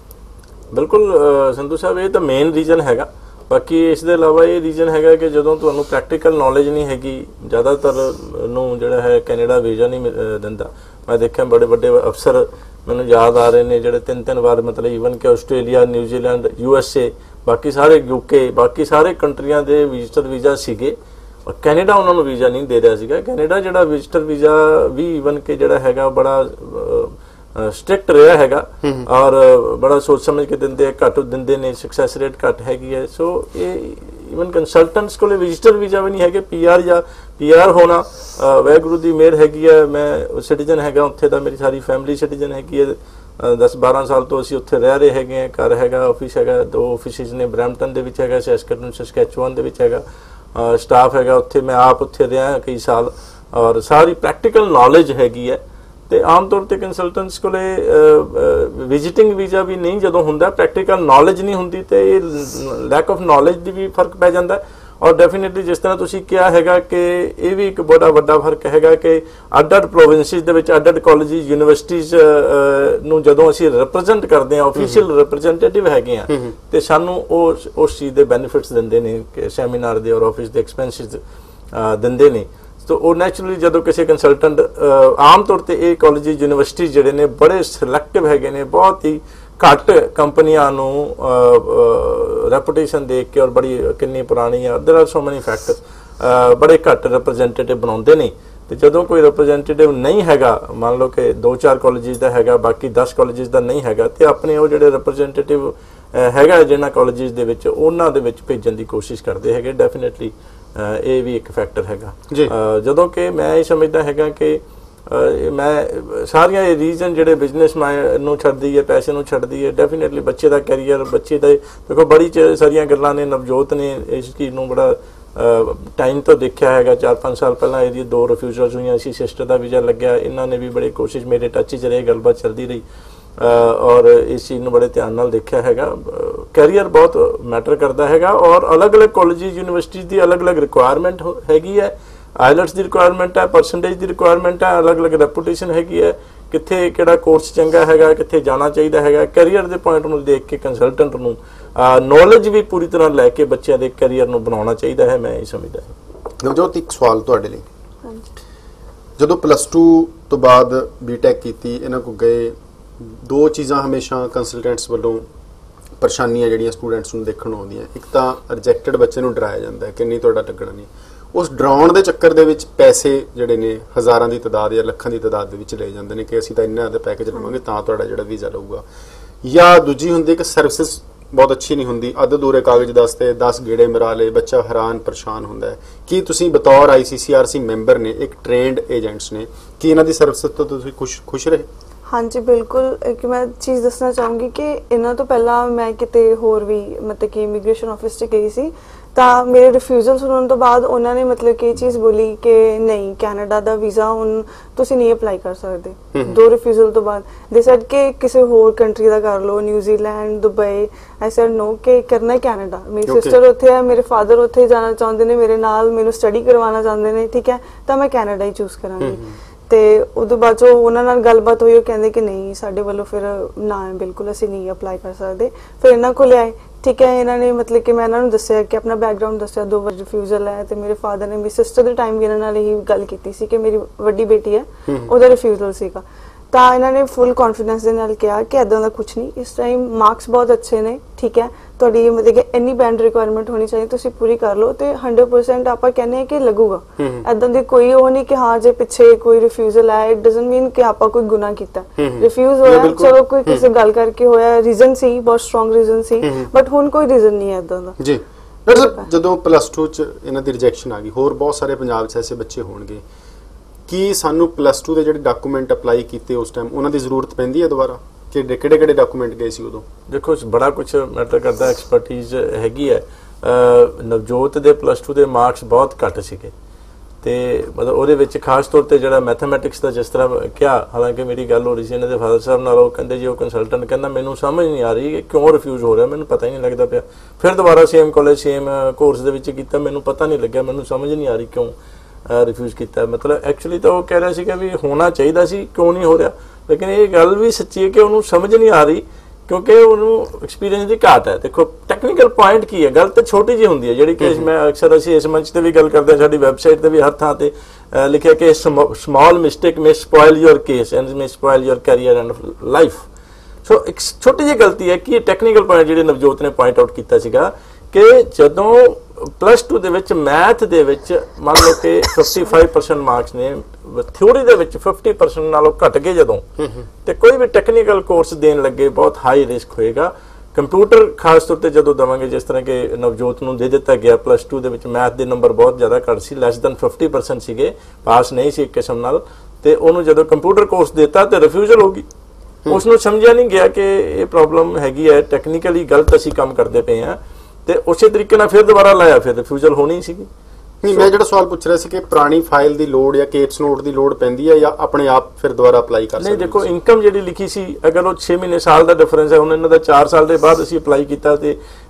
ਬਿਲਕੁਲ ਸੰਧੂ ਸਾਹਿਬ, ਇਹ ਤਾਂ ਮੇਨ ਰੀਜ਼ਨ ਹੈਗਾ। ਬਾਕੀ ਇਸ ਦੇ ਇਲਾਵਾ ਇਹ ਰੀਜ਼ਨ ਹੈਗਾ ਕਿ ਜਦੋਂ ਤੁਹਾਨੂੰ ਪ੍ਰੈਕਟੀਕਲ ਨੌਲੇਜ ਨਹੀਂ ਹੈਗੀ, ਜ਼ਿਆਦਾਤਰ ਨੂੰ ਜਿਹੜਾ ਹੈ ਕੈਨੇਡਾ ਵੀਜ਼ਾ ਨਹੀਂ ਦਿੰਦਾ। ਮੈਂ ਦੇਖਿਆ ਬੜੇ ਵੱਡੇ ਅਫਸਰ ਮੈਨੂੰ ਯਾਦ ਆ ਰਹੇ ਨੇ ਜਿਹੜੇ 3-3 ਵਾਰ, ਮਤਲਬ ਈਵਨ ਕਿ ਆਸਟ੍ਰੇਲੀਆ, ਨਿਊਜ਼ੀਲੈਂਡ, USA, ਬਾਕੀ ਸਾਰੇ UK, ਬਾਕੀ ਸਾਰੇ ਕੰਟਰੀਆਂ ਦੇ ਵਿਜ਼ਟਰ ਵੀਜ਼ਾ ਸੀਗੇ, ਔਰ ਕੈਨੇਡਾ ਉਹਨਾਂ ਨੂੰ ਵੀਜ਼ਾ ਨਹੀਂ ਦੇ ਰਿਹਾ ਸੀਗਾ। ਕੈਨੇਡਾ ਜਿਹੜਾ ਵਿਜ਼ਟਰ ਵੀਜ਼ਾ ਵੀ ਈਵਨ ਕਿ ਜਿਹੜਾ ਹੈਗਾ ਬੜਾ ਸਟ੍ਰਿਕਟ ਰਿਹਾ ਹੈਗਾ, ਔਰ ਬੜਾ ਸੋਚ ਸਮਝ ਕੇ ਦਿੰਦੇ ਆ, ਘੱਟ ਦਿੰਦੇ ਨੇ, ਸਕਸੈਸ ਰੇਟ ਘੱਟ ਹੈਗੀ ਹੈ। ਸੋ ਇਹ ਈਵਨ ਕੰਸਲਟੈਂਟਸ ਕੋਲ ਵਿਜ਼ਟਰ ਵੀਜ਼ਾ ਵੀ ਨਹੀਂ ਹੈਗੇ। PR ਹੋਣਾ ਵਾਹਿਗੁਰੂ ਦੀ ਮਿਹਰ ਹੈਗੀ ਹੈ, ਮੈਂ ਸਿਟੀਜ਼ਨ ਹੈਗਾ ਉੱਥੇ ਦਾ, ਮੇਰੀ ਸਾਰੀ ਫੈਮਿਲੀ ਸਿਟੀਜ਼ਨ ਹੈਗੀ ਹੈ। 10-12 ਸਾਲ ਤੋਂ ਅਸੀਂ ਉੱਥੇ ਰਹਿ ਰਹੇ ਹੈਗੇ ਹਾਂ, ਘਰ ਹੈਗਾ, ਆਫਿਸ ਹੈਗਾ, 2 ਆਫਿਸਿਸ ਨੇ, ਬਰੈਂਪਟਨ ਦੇ ਵਿੱਚ ਹੈਗਾ, ਸੈਸਕੈਚੁਆਨ ਦੇ ਵਿੱਚ ਹੈਗਾ, ਸਟਾਫ ਹੈਗਾ ਉੱਥੇ, ਮੈਂ ਆਪ ਉੱਥੇ ਰਿਹਾ ਕਈ ਸਾਲ, ਔਰ ਸਾਰੀ ਪ੍ਰੈਕਟੀਕਲ ਨੌਲੇਜ ਹੈਗੀ ਹੈ। ਤੇ ਆਮ ਤੌਰ ਤੇ ਕੰਸਲਟੈਂਟਸ ਕੋਲੇ ਵਿਜ਼ਿਟਿੰਗ ਵੀਜ਼ਾ ਵੀ ਨਹੀਂ ਜਦੋਂ ਹੁੰਦਾ, ਪ੍ਰੈਕਟੀਕਲ ਨੌਲੇਜ ਨਹੀਂ ਹੁੰਦੀ, ਤੇ ਇਹ ਲੈਕ ਆਫ ਨੌਲੇਜ ਦੀ ਵੀ ਫਰਕ ਪੈ ਜਾਂਦਾ। ਔਰ ਡੈਫੀਨੇਟਲੀ ਜਿਸ ਤਰ੍ਹਾਂ ਤੁਸੀਂ ਕਿਹਾ ਹੈਗਾ ਕਿ ਇਹ ਵੀ ਇੱਕ ਬੜਾ ਵੱਡਾ ਫਰਕ ਹੈਗਾ ਕਿ ਅੱਡ-ਅੱਡ ਪ੍ਰੋਵਿੰਸਿਸ ਦੇ ਵਿੱਚ ਅੱਡ-ਅੱਡ ਕਾਲਜਿਸ, ਯੂਨੀਵਰਸਿਟੀਜ਼ ਨੂੰ ਜਦੋਂ ਅਸੀਂ ਰਿਪਰੈਜ਼ੈਂਟ ਕਰਦੇ ਹਾਂ, ਆਫੀਸ਼ੀਅਲ ਰਿਪਰੈਜ਼ੈਂਟੇਟਿਵ ਹੈਗੇ ਆ, ਤੇ ਸਾਨੂੰ ਉਸ ਚੀਜ਼ ਦੇ ਬੈਨੀਫਿਟਸ ਦਿੰਦੇ ਨੇ, ਸੈਮੀਨਾਰ ਦੇ ਔਰ ਆਫਿਸ ਦੇ ਐਕਸਪੈਂਸਿਸ ਦਿੰਦੇ ਨੇ। तो वो नैचुरली जो किसी कंसलटेंट आम तौर पर ये कॉलेज यूनिवर्सिटी जोड़े ने बड़े सिलेक्टिव है, बहुत ही ਘੱਟ ਕੰਪਨੀਆਂ ਨੂੰ ਰੈਪੂਟੇਸ਼ਨ ਦੇਖ ਕੇ ਔਰ ਬੜੀ ਕਿੰਨੀ ਪੁਰਾਣੀ ਆ, there are so many factors, ਬੜੇ ਘੱਟ ਰਿਪਰੈਜ਼ੈਂਟੇਟਿਵ ਬਣਾਉਂਦੇ ਨੇ। ਤੇ ਜਦੋਂ ਕੋਈ ਰਿਪਰੈਜ਼ੈਂਟੇਟਿਵ ਨਹੀਂ ਹੈਗਾ, ਮੰਨ ਲਓ ਕਿ 2-4 ਕਾਲਜਿਸ ਦਾ ਹੈਗਾ, ਬਾਕੀ 10 ਕਾਲਜਿਸ ਦਾ ਨਹੀਂ ਹੈਗਾ, ਤੇ ਆਪਣੇ ਉਹ ਜਿਹੜੇ ਰਿਪਰੈਜ਼ੈਂਟੇਟਿਵ ਹੈਗਾ ਜਿਹਨਾਂ ਕਾਲਜਿਸ ਦੇ ਵਿੱਚ ਉਹਨਾਂ ਦੇ ਵਿੱਚ ਭੇਜਣ ਦੀ ਕੋਸ਼ਿਸ਼ ਕਰਦੇ ਹੈਗੇ। ਡੈਫੀਨੇਟਲੀ ਇਹ ਵੀ ਇੱਕ ਫੈਕਟਰ ਹੈਗਾ। ਜਦੋਂ ਕਿ ਮੈਂ ਇਹ ਸਮਝਦਾ ਹੈਗਾ ਕਿ ਮੈਂ ਸਾਰੀਆਂ ਇਹ ਰੀਜ਼ਨ ਜਿਹੜੇ ਬਿਜ਼ਨਸ ਨੂੰ ਛੱਡਦੀ ਹੈ, ਪੈਸੇ ਨੂੰ ਛੱਡਦੀ ਹੈ, ਡੈਫੀਨੇਟਲੀ ਬੱਚੇ ਦਾ ਕੈਰੀਅਰ, ਬੱਚੇ ਦਾ ਦੇਖੋ ਬੜੀ ਸਾਰੀਆਂ ਗੱਲਾਂ ਨੇ। ਨਵਜੋਤ ਨੇ ਇਸ ਚੀਜ਼ ਨੂੰ ਬੜਾ ਟਾਈਮ ਤੋਂ ਦੇਖਿਆ ਹੈਗਾ। 4-5 ਸਾਲ ਪਹਿਲਾਂ ਇਹਦੀ 2 ਰਿਫਿਊਜ਼ਲਸ ਹੋਈਆਂ ਸੀ, ਸਿਸਟਰ ਦਾ ਵੀਜ਼ਾ ਲੱਗਿਆ, ਇਹਨਾਂ ਨੇ ਵੀ ਬੜੀ ਕੋਸ਼ਿਸ਼, ਮੇਰੇ ਟੱਚ 'ਚ ਰਹੇ, ਗੱਲਬਾਤ ਚੱਲਦੀ ਰਹੀ ਔਰ ਇਸ ਚੀਜ਼ ਨੂੰ ਬੜੇ ਧਿਆਨ ਨਾਲ ਦੇਖਿਆ ਹੈਗਾ। ਕੈਰੀਅਰ ਬਹੁਤ ਮੈਟਰ ਕਰਦਾ ਹੈਗਾ ਔਰ ਅਲੱਗ-ਅਲੱਗ ਕਾਲਜਿਸ ਯੂਨੀਵਰਸਿਟੀਜ਼ ਦੀ ਅਲੱਗ-ਅਲੱਗ ਰਿਕੁਆਇਰਮੈਂਟ ਹੈਗੀ ਹੈ। ਆਈਲੈਟਸ ਦੀ ਰਿਕੁਆਇਰਮੈਂਟ ਹੈ, ਪਰਸੈਂਟੇਜ ਦੀ ਰਿਕੁਆਇਰਮੈਂਟ ਹੈ, ਅਲੱਗ-ਅਲੱਗ ਰੈਪੂਟੇਸ਼ਨ ਹੈਗੀ ਹੈ, ਕਿੱਥੇ ਕਿਹੜਾ ਕੋਰਸ ਚੰਗਾ ਹੈਗਾ, ਕਿੱਥੇ ਜਾਣਾ ਚਾਹੀਦਾ ਹੈਗਾ। ਕੈਰੀਅਰ ਦੇ ਪੁਆਇੰਟ ਨੂੰ ਦੇਖ ਕੇ ਕੰਸਲਟੈਂਟ ਨੂੰ ਨੌਲੇਜ ਵੀ ਪੂਰੀ ਤਰ੍ਹਾਂ ਲੈ ਕੇ ਬੱਚਿਆਂ ਦੇ ਕੈਰੀਅਰ ਨੂੰ ਬਣਾਉਣਾ ਚਾਹੀਦਾ ਹੈ, ਮੈਂ ਇਹ ਸਮਝਦਾ ਹਾਂ।
ਨਵਜੋਤ, ਇੱਕ ਸਵਾਲ ਤੁਹਾਡੇ ਲਈ, ਜਦੋਂ +2 ਤੋਂ ਬਾਅਦ ਬੀਟੈਕ ਕੀਤੀ, ਇਹਨਾਂ ਕੋਲ ਗਏ, 2 ਚੀਜ਼ਾਂ ਹਮੇਸ਼ਾ ਕੰਸਲਟੈਂਟਸ ਵੱਲੋਂ ਪਰੇਸ਼ਾਨੀਆਂ ਜਿਹੜੀਆਂ ਸਟੂਡੈਂਟਸ ਨੂੰ ਦੇਖਣ ਨੂੰ ਆਉਂਦੀਆਂ। ਇੱਕ ਤਾਂ ਰਿਜੈਕਟਡ ਬੱਚੇ ਨੂੰ ਡਰਾਇਆ ਜਾਂਦਾ ਹੈ ਕਿ ਨਹੀਂ ਤੁਹਾਡਾ ਲੱਗਣਾ ਨਹੀਂ, ਉਸ ਡਰਾਉਣ ਦੇ ਚੱਕਰ ਦੇ ਵਿੱਚ ਪੈਸੇ ਜਿਹੜੇ ਨੇ ਹਜ਼ਾਰਾਂ ਦੀ ਤਾਦਾਦ ਜਾਂ ਲੱਖਾਂ ਦੀ ਤਾਦਾਦ ਦੇ ਵਿੱਚ ਲਏ ਜਾਂਦੇ ਨੇ ਕਿ ਅਸੀਂ ਤਾਂ ਇੰਨਾ ਦਾ ਪੈਕੇਜ ਲਵਾਂਗੇ ਤਾਂ ਤੁਹਾਡਾ ਜਿਹੜਾ ਵੀਜ਼ਾ ਲਊਗਾ। ਜਾਂ ਦੂਜੀ ਹੁੰਦੀ ਕਿ ਸਰਵਿਸਿਜ਼ ਬਹੁਤ ਅੱਛੀ ਨਹੀਂ ਹੁੰਦੀ, ਅੱਧ ਅਧੂਰੇ ਕਾਗਜ਼ ਦੱਸਦੇ, 10 ਗੇੜੇ ਮਰਾ ਲਏ, ਬੱਚਾ ਹੈਰਾਨ ਪਰੇਸ਼ਾਨ ਹੁੰਦਾ ਹੈ। ਕੀ ਤੁਸੀਂ ਬਤੌਰ ICCRC ਮੈਂਬਰ ਨੇ, ਇੱਕ ਟ੍ਰੇਨਡ ਏਜੰਟਸ ਨੇ, ਕੀ ਇਹਨਾਂ ਦੀ ਸਰਵਿਸ ਤੋਂ ਤੁਸੀਂ ਖੁਸ਼ ਰਹੇ?
ਹਾਂਜੀ ਬਿਲਕੁਲ। ਇੱਕ ਮੈਂ ਚੀਜ਼ ਦੱਸਣਾ ਚਾਹੂੰਗੀ ਕਿ ਇਹਨਾਂ ਤੋਂ ਪਹਿਲਾਂ ਮੈਂ ਕਿਤੇ ਹੋਰ ਵੀ ਮਤਲਬ ਕਿ ਇਮੀਗ੍ਰੇਸ਼ਨ ਆਫਿਸ 'ਚ ਗਈ ਸੀ, ਤਾਂ ਮੇਰੇ ਰਿਫਿਊਜ਼ਲ ਸੁਣਨ ਤੋਂ ਬਾਅਦ ਉਹਨਾਂ ਨੇ ਮਤਲਬ ਕਿ ਇਹ ਚੀਜ਼ ਬੋਲੀ ਕਿ ਨਹੀਂ, ਕੈਨੇਡਾ ਦਾ ਵੀਜ਼ਾ ਹੁਣ ਤੁਸੀਂ ਨਹੀਂ ਅਪਲਾਈ ਕਰ ਸਕਦੇ। 2 ਰਿਫਿਊਜ਼ਲ ਤੋਂ ਬਾਅਦ ਦੇ ਸੈਡ ਕਿ ਕਿਸੇ ਹੋਰ ਕੰਟਰੀ ਦਾ ਕਰ ਲਓ, New Zealand, Dubai. I said no, ਕਿ ਕਰਨਾ ਕੈਨੇਡਾ। ਮੇਰੀ ਸਿਸਟਰ ਉੱਥੇ ਹੈ, ਮੇਰੇ ਫਾਦਰ ਉੱਥੇ ਜਾਣਾ ਚਾਹੁੰਦੇ ਨੇ ਮੇਰੇ ਨਾਲ, ਮੈਨੂੰ ਸਟੱਡੀ ਕਰਵਾਉਣਾ ਚਾਹੁੰਦੇ ਨੇ, ਠੀਕ ਹੈ, ਤਾਂ ਮੈਂ ਕੈਨੇਡਾ ਹੀ ਚੂਜ਼ ਕਰਾਂਗੀ। ਤੇ ਉਦੋਂ ਬਾਅਦ ਚੋਂ ਉਹਨਾਂ ਨਾਲ ਗੱਲਬਾਤ ਹੋਈ, ਉਹ ਕਹਿੰਦੇ ਕਿ ਨਹੀਂ, ਸਾਡੇ ਵੱਲੋਂ ਫਿਰ ਨਾ ਹੈ, ਬਿਲਕੁਲ ਅਸੀਂ ਨਹੀਂ ਅਪਲਾਈ ਕਰ ਸਕਦੇ। ਫਿਰ ਇਹਨਾਂ ਕੋਲ ਆਏ, ਠੀਕ ਹੈ, ਇਹਨਾਂ ਨੇ ਮਤਲਬ ਕਿ ਮੈਂ ਇਹਨਾਂ ਨੂੰ ਦੱਸਿਆ ਕਿ ਆਪਣਾ ਬੈਕਗਰਾਉਂਡ ਦੱਸਿਆ, 2 ਵਾਰ ਰਿਫਿਊਜ਼ਲ ਹੈ, ਤੇ ਮੇਰੇ ਫਾਦਰ ਨੇ, ਮੇਰੀ ਸਿਸਟਰ ਦੇ ਟਾਈਮ ਵੀ ਇਹਨਾਂ ਨਾਲ ਇਹੀ ਗੱਲ ਕੀਤੀ ਸੀ ਕਿ ਮੇਰੀ ਵੱਡੀ ਬੇਟੀ ਹੈ, ਉਹਦਾ ਰਿਫਿਊਜ਼ਲ ਸੀਗਾ। ਤਾਂ ਇਹਨਾਂ ਨੇ ਫੁੱਲ ਕੌਨਫੀਡੈਂਸ ਦੇ ਨਾਲ ਕਿਹਾ ਕਿ ਇੱਦਾਂ ਦਾ ਕੁਝ ਨਹੀਂ, ਇਸ ਟਾਈਮ ਮਾਰਕਸ ਬਹੁਤ ਅੱਛੇ ਨੇ, ਠੀਕ ਹੈ, ਤੁਹਾਡੀ ਮਤਲਬ ਕਿ ਇੰਨੀ ਬੈਂਡ ਰਿਕੁਆਇਰਮੈਂਟ ਹੋਣੀ ਚਾਹੀਦੀ, ਤੁਸੀਂ ਪੂਰੀ ਕਰ ਲਓ ਤੇ 100% ਆਪਾਂ ਕਹਿੰਦੇ ਹਾਂ ਕਿ ਲੱਗੂਗਾ। ਇੱਦਾਂ ਦੀ ਕੋਈ ਉਹ ਨਹੀਂ ਕਿ ਹਾਂ ਜੇ ਪਿੱਛੇ ਕੋਈ ਰਿਫਿਊਜ਼ਲ ਹੈ, ਇਟ ਡਸਨਟ ਮੀਨ ਕਿ ਆਪਾਂ ਕੋਈ ਗੁਨਾਹ ਕੀਤਾ। ਰਿਫਿਊਜ਼ ਹੋਇਆ, ਚਲੋ ਕੋਈ ਕਿਸੇ ਗੱਲ ਕਰਕੇ ਹੋਇਆ, ਰੀਜ਼ਨ ਸੀ, ਬਹੁਤ ਸਟਰੋਂਗ ਰੀਜ਼ਨ ਸੀ, ਬਟ ਹੁਣ ਕੋਈ ਰੀਜ਼ਨ ਨਹੀਂ ਹੈ ਇੱਦਾਂ ਦਾ।
ਜੀ ਡਾਕਟਰ ਸਾਹਿਬ, ਜਦੋਂ +2 ਚ ਇਹਨਾਂ ਦੀ ਰਿਜੈਕਸ਼ਨ ਆ ਗਈ, ਹੋਰ ਬਹੁਤ ਸਾਰੇ ਪੰਜਾਬ 'ਚ ਐਸੇ ਬੱਚੇ ਹੋਣਗੇ, ਕੀ ਸਾਨੂੰ +2 ਦੇ ਜਿਹੜੇ ਡਾਕੂਮੈਂਟ ਅਪਲਾਈ ਕੀਤੇ ਉਸ ਟਾਈਮ ਉਹਨਾਂ ਦੀ ਜ਼ਰੂਰਤ ਪੈਂਦੀ ਹੈ ਦੁਬਾਰਾ? ਕਿ ਕਿਹੜੇ ਡਾਕੂਮੈਂਟ ਗਏ ਸੀ ਉਦੋਂ? ਦੇਖੋ
ਬੜਾ ਕੁਝ ਮੈਟਰ ਕਰਦਾ, ਐਕਸਪਰਟੀਜ਼ ਹੈਗੀ ਹੈ। ਨਵਜੋਤ ਦੇ +2 ਦੇ ਮਾਰਕਸ ਬਹੁਤ ਘੱਟ ਸੀਗੇ ਤੇ ਮਤਲਬ ਉਹਦੇ ਵਿੱਚ ਖਾਸ ਤੌਰ ਤੇ ਜਿਹੜਾ ਮੈਥਮੈਟਿਕਸ ਦਾ ਜਿਸ ਤਰ੍ਹਾਂ ਕਿਹਾ, ਹਾਲਾਂਕਿ ਮੇਰੀ ਗੱਲ ਹੋ ਰਹੀ ਸੀ ਇਹਨਾਂ ਦੇ ਫਾਦਰ ਸਾਹਿਬ ਨਾਲ, ਉਹ ਕਹਿੰਦੇ ਜੀ, ਉਹ ਕੰਸਲਟੈਂਟ ਕਹਿੰਦਾ ਮੈਨੂੰ ਸਮਝ ਨਹੀਂ ਆ ਰਹੀ ਕਿ ਕਿਉਂ ਰਿਫਿਊਜ਼ ਹੋ ਰਿਹਾ, ਮੈਨੂੰ ਪਤਾ ਹੀ ਨਹੀਂ ਲੱਗਦਾ ਪਿਆ। ਫਿਰ ਦੁਬਾਰਾ ਸੇਮ ਕਾਲਜ ਸੇਮ ਕੋਰਸ ਦੇ ਵਿੱਚ ਕੀਤਾ, ਮੈਨੂੰ ਪਤਾ ਨਹੀਂ ਲੱਗਿਆ, ਮੈਨੂੰ ਸਮਝ ਨਹੀਂ ਆ ਰਹੀ ਕਿਉਂ ਰਿਫਿਊਜ਼ ਕੀਤਾ। ਮਤਲਬ ਐਕਚੁਅਲੀ ਤਾਂ ਉਹ ਕਹਿ ਰਿਹਾ ਸੀ ਕਿ ਵੀ ਹੋਣਾ ਚਾਹੀਦਾ ਸੀ, ਕਿਉਂ ਨਹੀਂ ਹੋ ਰਿਹਾ। ਲੇਕਿਨ ਇਹ ਗੱਲ ਵੀ ਸੱਚੀ ਹੈ ਕਿ ਉਹਨੂੰ ਸਮਝ ਨਹੀਂ ਆ ਰਹੀ ਕਿਉਂਕਿ ਉਹਨੂੰ ਐਕਸਪੀਰੀਅੰਸ ਦੀ ਘਾਟ ਹੈ। ਦੇਖੋ ਟੈਕਨੀਕਲ ਪੁਆਇੰਟ ਕੀ ਹੈ, ਗੱਲ ਤਾਂ ਛੋਟੀ ਜਿਹੀ ਹੁੰਦੀ ਹੈ ਜਿਹੜੀ ਕਿ ਮੈਂ ਅਕਸਰ ਅਸੀਂ ਇਸ ਮੰਚ ਤੇ ਵੀ ਗੱਲ ਕਰਦੇ ਹਾਂ, ਸਾਡੀ ਵੈਬਸਾਈਟ ਤੇ ਵੀ ਹਰ ਥਾਂ ਤੇ ਲਿਖਿਆ ਕਿ small mistake may spoil your case and may spoil your career and life. So ਇੱਕ ਛੋਟੀ ਜਿਹੀ ਗਲਤੀ ਹੈ ਕਿ ਟੈਕਨੀਕਲ ਪੁਆਇੰਟ ਜਿਹੜੇ ਨਵਜੋਤ ਨੇ ਪੁਆਇੰਟ ਆਊਟ ਕੀਤਾ ਸੀਗਾ ਕਿ ਜਦੋਂ +2 ਦੇ ਵਿੱਚ ਮੈਥ ਦੇ ਵਿੱਚ ਮੰਨ ਲਓ ਕਿ 55% ਮਾਰਕਸ ਨੇ, ਥਿਊਰੀ ਦੇ ਵਿੱਚ 50% ਨਾਲੋਂ ਘਟ ਗਏ ਜਦੋਂ, ਤੇ ਕੋਈ ਵੀ ਟੈਕਨੀਕਲ ਕੋਰਸ ਦੇਣ ਲੱਗੇ ਬਹੁਤ ਹਾਈ ਰਿਸਕ ਹੋਏਗਾ। ਕੰਪਿਊਟਰ ਖਾਸ ਤੌਰ ਤੇ ਜਦੋਂ ਦਵਾਂਗੇ, ਜਿਸ ਤਰ੍ਹਾਂ ਕਿ ਨਵਜੋਤ ਨੂੰ ਦੇ ਦਿੱਤਾ ਗਿਆ, +2 ਦੇ ਵਿੱਚ ਮੈਥ ਦੇ ਨੰਬਰ ਬਹੁਤ ਜ਼ਿਆਦਾ ਘੱਟ ਸੀ, ਲੈਸ ਦੈਨ 50% ਸੀਗੇ, ਪਾਸ ਨਹੀਂ ਸੀ ਇੱਕ ਕਿਸਮ ਨਾਲ, ਤੇ ਉਹਨੂੰ ਜਦੋਂ ਕੰਪਿਊਟਰ ਕੋਰਸ ਦਿੱਤਾ ਤੇ ਰਿਫਿਊਜ਼ਲ ਹੋ ਗਈ। ਉਸ ਨੂੰ ਸਮਝਿਆ ਨਹੀਂ ਗਿਆ ਕਿ ਇਹ ਪ੍ਰੋਬਲਮ ਹੈਗੀ ਹੈ, ਟੈਕਨੀਕਲੀ ਗਲਤ ਅਸੀਂ ਕੰਮ ਕਰਦੇ ਪਏ ਹਾਂ, ਤੇ ਉਸੇ ਤਰੀਕੇ ਨਾਲ ਫਿਰ ਦੁਬਾਰਾ ਲਾਇਆ, ਫਿਰ ਰਿਫਿਊਜ਼ਲ ਹੋਣੀ ਸੀਗੀ।
ਨਹੀਂ, ਮੈਂ ਜਿਹੜਾ ਸਵਾਲ ਪੁੱਛ ਰਿਹਾ ਸੀ ਕਿ ਪੁਰਾਣੀ ਫਾਈਲ ਦੀ ਲੋੜ ਜਾਂ ਕੇਸ ਨੋਟ ਦੀ ਲੋੜ ਪੈਂਦੀ ਹੈ ਜਾਂ ਆਪਣੇ ਆਪ ਫਿਰ ਦੁਬਾਰਾ ਅਪਲਾਈ ਕਰ ਸਕਦੇ?
ਨਹੀਂ, ਦੇਖੋ ਇਨਕਮ ਜਿਹੜੀ ਲਿਖੀ ਸੀ, ਅਗਰ ਉਹ 6 ਮਹੀਨੇ ਸਾਲ ਦਾ ਡਿਫਰੈਂਸ ਹੈ, ਹੁਣ ਇਹਨਾਂ ਦਾ 4 ਸਾਲ ਦੇ ਬਾਅਦ ਅਸੀਂ ਅਪਲਾਈ ਕੀਤਾ ਤੇ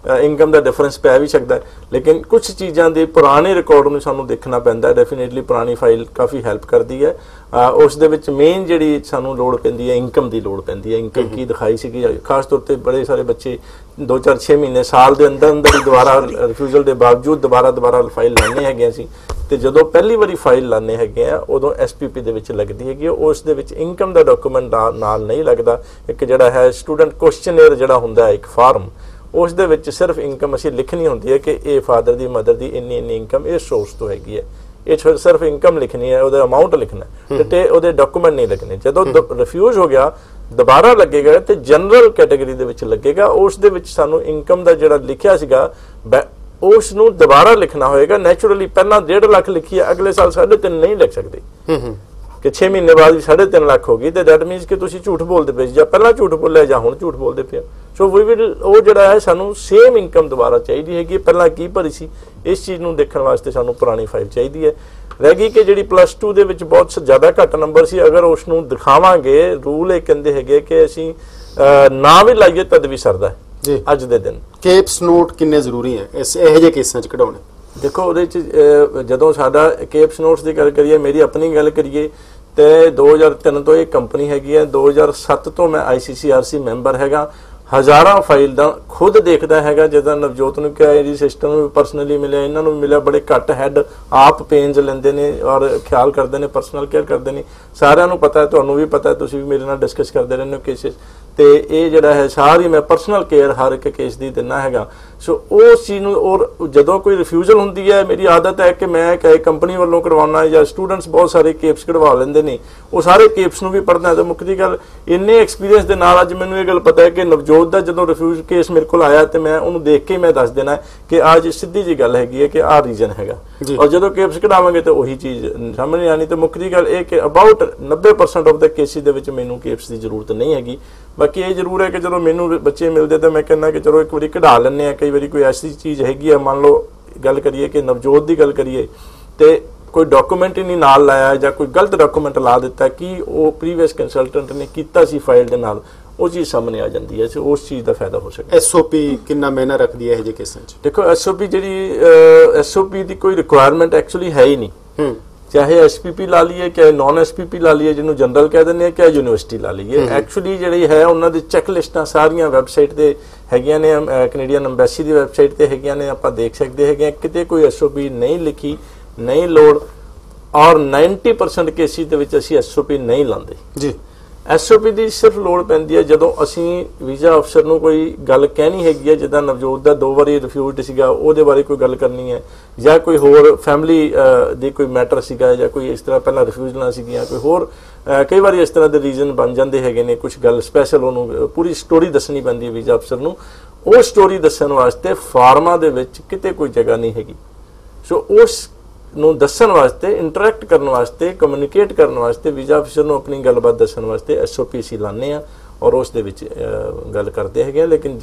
ਇਨਕਮ ਦਾ ਡਿਫਰੈਂਸ ਪੈ ਵੀ ਸਕਦਾ ਹੈ, ਲੇਕਿਨ ਕੁਝ ਚੀਜ਼ਾਂ ਦੇ ਪੁਰਾਣੇ ਰਿਕਾਰਡ ਨੂੰ ਸਾਨੂੰ ਦੇਖਣਾ ਪੈਂਦਾ। ਡੈਫੀਨੇਟਲੀ ਪੁਰਾਣੀ ਫਾਈਲ ਕਾਫੀ ਹੈਲਪ ਕਰਦੀ ਹੈ। ਉਸ ਦੇ ਵਿੱਚ ਮੇਨ ਜਿਹੜੀ ਸਾਨੂੰ ਲੋੜ ਪੈਂਦੀ ਹੈ ਇਨਕਮ ਦੀ ਲੋੜ ਪੈਂਦੀ ਹੈ। ਇਨਕਮ ਕੀ ਦਿਖਾਈ ਸੀਗੀ, ਖਾਸ ਤੌਰ ਤੇ ਬੜੇ ਸਾਰੇ ਬੱਚੇ 2-4-6 ਮਹੀਨੇ ਸਾਲ ਦੇ ਅੰਦਰ ਅੰਦਰ ਹੀ ਦੁਬਾਰਾ ਰਿਫਿਊਜ਼ਲ ਦੇ ਬਾਵਜੂਦ ਦੁਬਾਰਾ ਫਾਈਲ ਲਾਣੇ ਹੈਗੇ ਸੀ, ਤੇ ਜਦੋਂ ਪਹਿਲੀ ਵਾਰੀ ਫਾਈਲ ਲਾਣੇ ਹੈਗੇ ਆ ਉਦੋਂ SPP ਦੇ ਵਿੱਚ ਲੱਗਦੀ ਹੈਗੀ, ਉਸ ਦੇ ਵਿੱਚ ਇਨਕਮ ਦਾ ਡਾਕੂਮੈਂਟ ਨਾਲ ਨਹੀਂ ਲੱਗਦਾ। ਇੱਕ ਜਿਹੜਾ ਹੈ ਸਟੂਡੈਂਟ ਕੁਐਸਚਨੇਅਰ ਜਿਹੜਾ ਹੁੰਦਾ ਹੈ ਇੱਕ ਫਾਰਮ, ਉਸ ਦੇ ਵਿੱਚ ਸਿਰਫ ਇਨਕਮ ਅਸੀਂ ਲਿਖਣੀ ਹੁੰਦੀ ਹੈ ਕਿ ਇਹ ਫਾਦਰ ਦੀ ਮਦਰ ਦੀ ਇੰਨੀ ਇਨਕਮ ਇਸ ਸੋਰਸ ਤੋਂ ਹੈਗੀ ਹੈ। ਇਹ ਸਿਰਫ ਇਨਕਮ ਲਿਖਣੀ ਹੈ, ਉਹਦਾ ਅਮਾਊਂਟ ਲਿਖਣਾ ਤੇ ਉਹਦੇ ਡਾਕੂਮੈਂਟ ਨਹੀਂ ਲਿਖਣੇ। ਜਦੋਂ ਰਿਫਿਊਜ਼ ਹੋ ਗਿਆ ਦੁਬਾਰਾ ਲੱਗੇਗਾ ਤੇ ਜਨਰਲ ਕੈਟਾਗਰੀ ਦੇ ਵਿੱਚ ਲੱਗੇਗਾ, ਉਸ ਦੇ ਵਿੱਚ ਸਾਨੂੰ ਇਨਕਮ ਦਾ ਜਿਹੜਾ ਲਿਖਿਆ ਸੀਗਾ ਉਸ ਨੂੰ ਦੁਬਾਰਾ ਲਿਖਣਾ ਹੋਏਗਾ। ਨੈਚੁਰਲੀ ਪਹਿਲਾਂ 1.5 ਲੱਖ ਲਿਖੀ ਹੈ, ਅਗਲੇ ਸਾਲ 3.5 ਨਹੀਂ ਲਿਖ ਸਕਦੇ ਕਿ 6 ਮਹੀਨੇ ਬਾਅਦ ਵੀ 3.5 ਲੱਖ ਹੋ ਗਈ, ਤੇ ਦੈਟ ਮੀਨਸ ਕਿ ਤੁਸੀਂ ਝੂਠ ਬੋਲਦੇ ਪਏ, ਜਾਂ ਪਹਿਲਾਂ ਝੂਠ ਬੋਲਿਆ ਜਾਂ ਹੁਣ ਝੂਠ ਬੋਲਦੇ ਪਏ। ਸੋ ਉਹ ਜਿਹੜਾ ਹੈ ਸਾਨੂੰ ਸੇਮ ਇਨਕਮ ਦੁਬਾਰਾ ਚਾਹੀਦੀ ਹੈਗੀ, ਪਹਿਲਾਂ ਕੀ ਭਰੀ ਸੀ ਇਸ ਚੀਜ਼ ਨੂੰ ਦੇਖਣ ਵਾਸਤੇ ਸਾਨੂੰ ਪੁਰਾਣੀ ਫਾਈਲ ਚਾਹੀਦੀ ਹੈ। ਰਹਿ ਗਈ ਕਿ ਜਿਹੜੀ +2 ਦੇ ਵਿੱਚ ਬਹੁਤ ਜ਼ਿਆਦਾ ਘੱਟ ਨੰਬਰ ਸੀ, ਅਗਰ ਉਸ ਨੂੰ ਦਿਖਾਵਾਂਗੇ, ਰੂਲ ਇਹ ਕਹਿੰਦੇ ਹੈਗੇ ਕਿ ਅਸੀਂ ਨਾ ਵੀ ਲਾਈਏ ਤਦ ਵੀ ਸਰਦਾ ਹੈ ਜੀ ਅੱਜ ਦੇ ਦਿਨ।
ਕੇਪਸ ਨੋਟ ਕਿੰਨੇ ਜ਼ਰੂਰੀ ਹੈ ਇਹੋ ਜਿਹੇ ਕੇਸਾਂ 'ਚ ਕਢਾਉਣੇ? ਦੇਖੋ
ਉਹਦੇ 'ਚ ਜਦੋਂ ਸਾਡਾ ਕੇਪਸ ਨੋਟਸ ਦੀ ਗੱਲ ਕਰੀਏ, ਮੇਰੀ ਆਪਣੀ ਗੱਲ ਕਰੀਏ ਤੇ 2003 ਤੋਂ ਇਹ ਕੰਪਨੀ ਹੈਗੀ ਹੈ, 2007 ਤੋਂ ਮੈਂ ICCRC ਮੈਂਬਰ ਹੈਗਾ। ਹਜ਼ਾਰਾਂ ਫਾਈਲ ਦਾ ਖੁਦ ਦੇਖਦਾ ਹੈਗਾ, ਜਿੱਦਾਂ ਨਵਜੋਤ ਨੂੰ ਕਿਹਾ ਇਹਦੀ ਸਿਸਟਮ ਨੂੰ ਪਰਸਨਲੀ ਮਿਲਿਆ, ਇਹਨਾਂ ਨੂੰ ਮਿਲਿਆ, ਬੜੇ ਘੱਟ ਹੈਡ ਆਪ ਪੇਨਸ ਲੈਂਦੇ ਨੇ ਔਰ ਖਿਆਲ ਕਰਦੇ ਨੇ, ਪਰਸਨਲ ਕੇਅਰ ਕਰਦੇ ਨੇ। ਸਾਰਿਆਂ ਨੂੰ ਪਤਾ ਹੈ, ਤੁਹਾਨੂੰ ਵੀ ਪਤਾ ਹੈ, ਤੁਸੀਂ ਵੀ ਮੇਰੇ ਨਾਲ ਡਿਸਕਸ ਕਰਦੇ ਰਹਿੰਦੇ ਹੋ ਕੇਸਿਸ, ਤੇ ਇਹ ਜਿਹੜਾ ਹੈ ਸਾਰੀ ਮੈਂ ਪਰਸਨਲ ਕੇਅਰ ਹਰ ਇੱਕ ਕੇਸ ਦੀ ਦਿੰਦਾ ਹੈਗਾ। ਸੋ ਉਸ ਚੀਜ਼ ਨੂੰ, ਔਰ ਜਦੋਂ ਕੋਈ ਰਿਫਿਊਜ਼ਲ ਹੁੰਦੀ ਹੈ, ਮੇਰੀ ਆਦਤ ਹੈ ਕਿ ਮੈਂ ਕਹੇ ਕੰਪਨੀ ਵੱਲੋਂ ਕਢਵਾਉਣਾ, ਜਾਂ ਸਟੂਡੈਂਟਸ ਬਹੁਤ ਸਾਰੇ ਕੇਪਸ ਕਢਵਾ ਲੈਂਦੇ ਨੇ, ਉਹ ਸਾਰੇ ਕੇਪਸ ਨੂੰ ਵੀ ਪੜ੍ਹਨਾ। ਤੇ ਮੁੱਖ ਦੀ ਗੱਲ ਇੰਨੇ ਐਕਸਪੀਰੀਅੰਸ ਦੇ ਨਾਲ ਅੱਜ ਮੈਨੂੰ ਇਹ ਗੱਲ ਪਤਾ ਹੈ ਕਿ ਨਵਜੋਤ ਦਾ ਜਦੋਂ ਰਿਫਿਊਜ਼ ਕੇਸ ਮੇਰੇ ਕੋਲ ਆਇਆ ਤੇ ਮੈਂ ਉਹਨੂੰ ਦੇਖ ਕੇ ਮੈਂ ਦੱਸ ਦੇਣਾ ਕਿ ਅੱਜ ਸਿੱਧੀ ਜੀ ਗੱਲ ਹੈਗੀ ਹੈ ਕਿ ਆਹ ਰੀਜ਼ਨ ਹੈਗਾ, ਔਰ ਜਦੋਂ ਕੇਪਸ ਕਢਾਵਾਂਗੇ ਤਾਂ ਉਹੀ ਚੀਜ਼ ਸਾਹਮਣੇ ਆਣੀ। ਤੇ ਮੁੱਖ ਦੀ ਗੱਲ ਇਹ ਕਿ ਅਬਾਊਟ 90% ਆਫ ਦਾ ਕੇਸਿਸ ਦੇ ਵਿੱਚ ਮੈਨੂੰ ਕੇਪਸ ਦੀ ਜ਼ਰੂਰਤ ਨਹੀਂ ਹੈਗੀ। ਬਾਕੀ ਇਹ ਜ਼ਰੂਰ ਹੈ ਕਿ ਜਦੋਂ ਮੈਨੂੰ ਬੱਚੇ ਮਿਲਦੇ ਤਾਂ ਮੈਂ ਕਹਿੰਦਾ ਕਿ ਚਲੋ ਇੱਕ ਵਾਰੀ ਕਢਾ ਲੈਂਦੇ ਹਾਂ। ਕਈ ਵਾਰੀ ਕੋਈ ਐਸੀ ਚੀਜ਼ ਹੈਗੀ ਆ, ਮੰਨ ਲਓ ਗੱਲ ਕਰੀਏ ਕਿ ਨਵਜੋਤ ਦੀ ਗੱਲ ਕਰੀਏ ਤੇ ਕੋਈ ਡਾਕੂਮੈਂਟ ਹੀ ਨਹੀਂ ਨਾਲ ਲਾਇਆ ਜਾਂ ਕੋਈ ਗਲਤ ਡਾਕੂਮੈਂਟ ਲਾ ਦਿੱਤਾ ਕਿ ਉਹ ਪ੍ਰੀਵੀਅਸ ਕੰਸਲਟੈਂਟ ਨੇ ਕੀਤਾ ਸੀ ਫਾਈਲ ਦੇ ਨਾਲ, ਉਹ ਚੀਜ਼ ਸਾਹਮਣੇ ਆ ਜਾਂਦੀ ਹੈ। ਉਸ ਚੀਜ਼ ਦਾ ਫਾਇਦਾ ਹੋ ਸਕਦਾ।
SOP ਕਿੰਨਾ ਮਾਇਨਾ ਰੱਖਦੀ ਹੈ ਇਹ ਜਿਹੇ ਕੇਸਾਂ 'ਚ?
ਦੇਖੋ SOP ਜਿਹੜੀ SOP ਦੀ ਕੋਈ ਰਿਕੁਆਇਰਮੈਂਟ ਐਕਚੁਅਲੀ ਹੈ ਹੀ ਨਹੀਂ। ਚਾਹੇ SPP ਲਾ ਲਈਏ, ਚਾਹੇ ਨॉन SPP ਲਾ ਲਈਏ, ਜਿਹਨੂੰ ਜਨਰਲ ਕਹਿ ਦਿੰਦੇ ਆ, ਚਾਹੇ ਯੂਨੀਵਰਸਿਟੀ ਲਾ ਲਈਏ, ਐਕਚੁਅਲੀ ਜਿਹੜੀ ਹੈ ਉਹਨਾਂ ਦੀ ਚੈੱਕ ਲਿਸਟਾਂ ਸਾਰੀਆਂ ਵੈਬਸਾਈਟ ਤੇ ਹੈਗੀਆਂ ਨੇ, ਕੈਨੇਡੀਅਨ ਐਮਬੈਸੀ ਦੀ ਵੈਬਸਾਈਟ ਤੇ ਹੈਗੀਆਂ ਨੇ, ਆਪਾਂ ਦੇਖ ਸਕਦੇ ਹੈਗੇ। ਕਿਤੇ ਕੋਈ SOP ਨਹੀਂ ਲਿਖੀ, ਨਹੀਂ ਲੋੜ, ਔਰ 90% ਕੇਸਿਸ ਦੇ ਵਿੱਚ ਅਸੀਂ SOP ਨਹੀਂ ਲਾਉਂਦੇ ਜੀ। SOP ਦੀ ਸਿਰਫ ਲੋੜ ਪੈਂਦੀ ਹੈ ਜਦੋਂ ਅਸੀਂ ਵੀਜ਼ਾ ਅਫਸਰ ਨੂੰ ਕੋਈ ਗੱਲ ਕਹਿਣੀ ਹੈਗੀ ਹੈ, ਜਿੱਦਾਂ ਨਵਜੋਤ ਦਾ 2 ਵਾਰੀ ਰਿਫਿਊਜ਼ਡ ਸੀਗਾ, ਉਹਦੇ ਬਾਰੇ ਕੋਈ ਗੱਲ ਕਰਨੀ ਹੈ, ਜਾਂ ਕੋਈ ਹੋਰ ਫੈਮਿਲੀ ਦੀ ਕੋਈ ਮੈਟਰ ਸੀਗਾ, ਜਾਂ ਕੋਈ ਇਸ ਤਰ੍ਹਾਂ ਪਹਿਲਾਂ ਰਿਫਿਊਜ਼ਲਾਂ ਸੀਗੀਆਂ, ਕੋਈ ਹੋਰ ਕਈ ਵਾਰੀ ਇਸ ਤਰ੍ਹਾਂ ਦੇ ਰੀਜ਼ਨ ਬਣ ਜਾਂਦੇ ਹੈਗੇ ਨੇ, ਕੁਝ ਗੱਲ ਸਪੈਸ਼ਲ ਉਹਨੂੰ ਪੂਰੀ ਸਟੋਰੀ ਦੱਸਣੀ ਪੈਂਦੀ ਹੈ ਵੀਜ਼ਾ ਅਫਸਰ ਨੂੰ। ਉਹ ਸਟੋਰੀ ਦੱਸਣ ਵਾਸਤੇ ਫਾਰਮਾਂ ਦੇ ਵਿੱਚ ਕਿਤੇ ਕੋਈ ਜਗ੍ਹਾ ਨਹੀਂ ਹੈਗੀ। ਸੋ ਉਸ ਨੂੰ ਦੱਸਣ ਵਾਸਤੇ, ਇੰਟਰੈਕਟ ਕਰਨ ਵਾਸਤੇ, ਕਮਿਊਨੀਕੇਟ ਕਰਨ ਵਾਸਤੇ, ਵੀਜ਼ਾ ਅਫਸਰ ਨੂੰ ਆਪਣੀ ਗੱਲਬਾਤ ਦੱਸਣ ਵਾਸਤੇ SOP ਅਸੀਂ ਲਾਉਂਦੇ ਹਾਂ ਔਰ ਉਸ ਦੇ ਵਿੱਚ ਗੱਲ ਕਰਦੇ ਹੈਗੇ। ਲੇਕਿਨ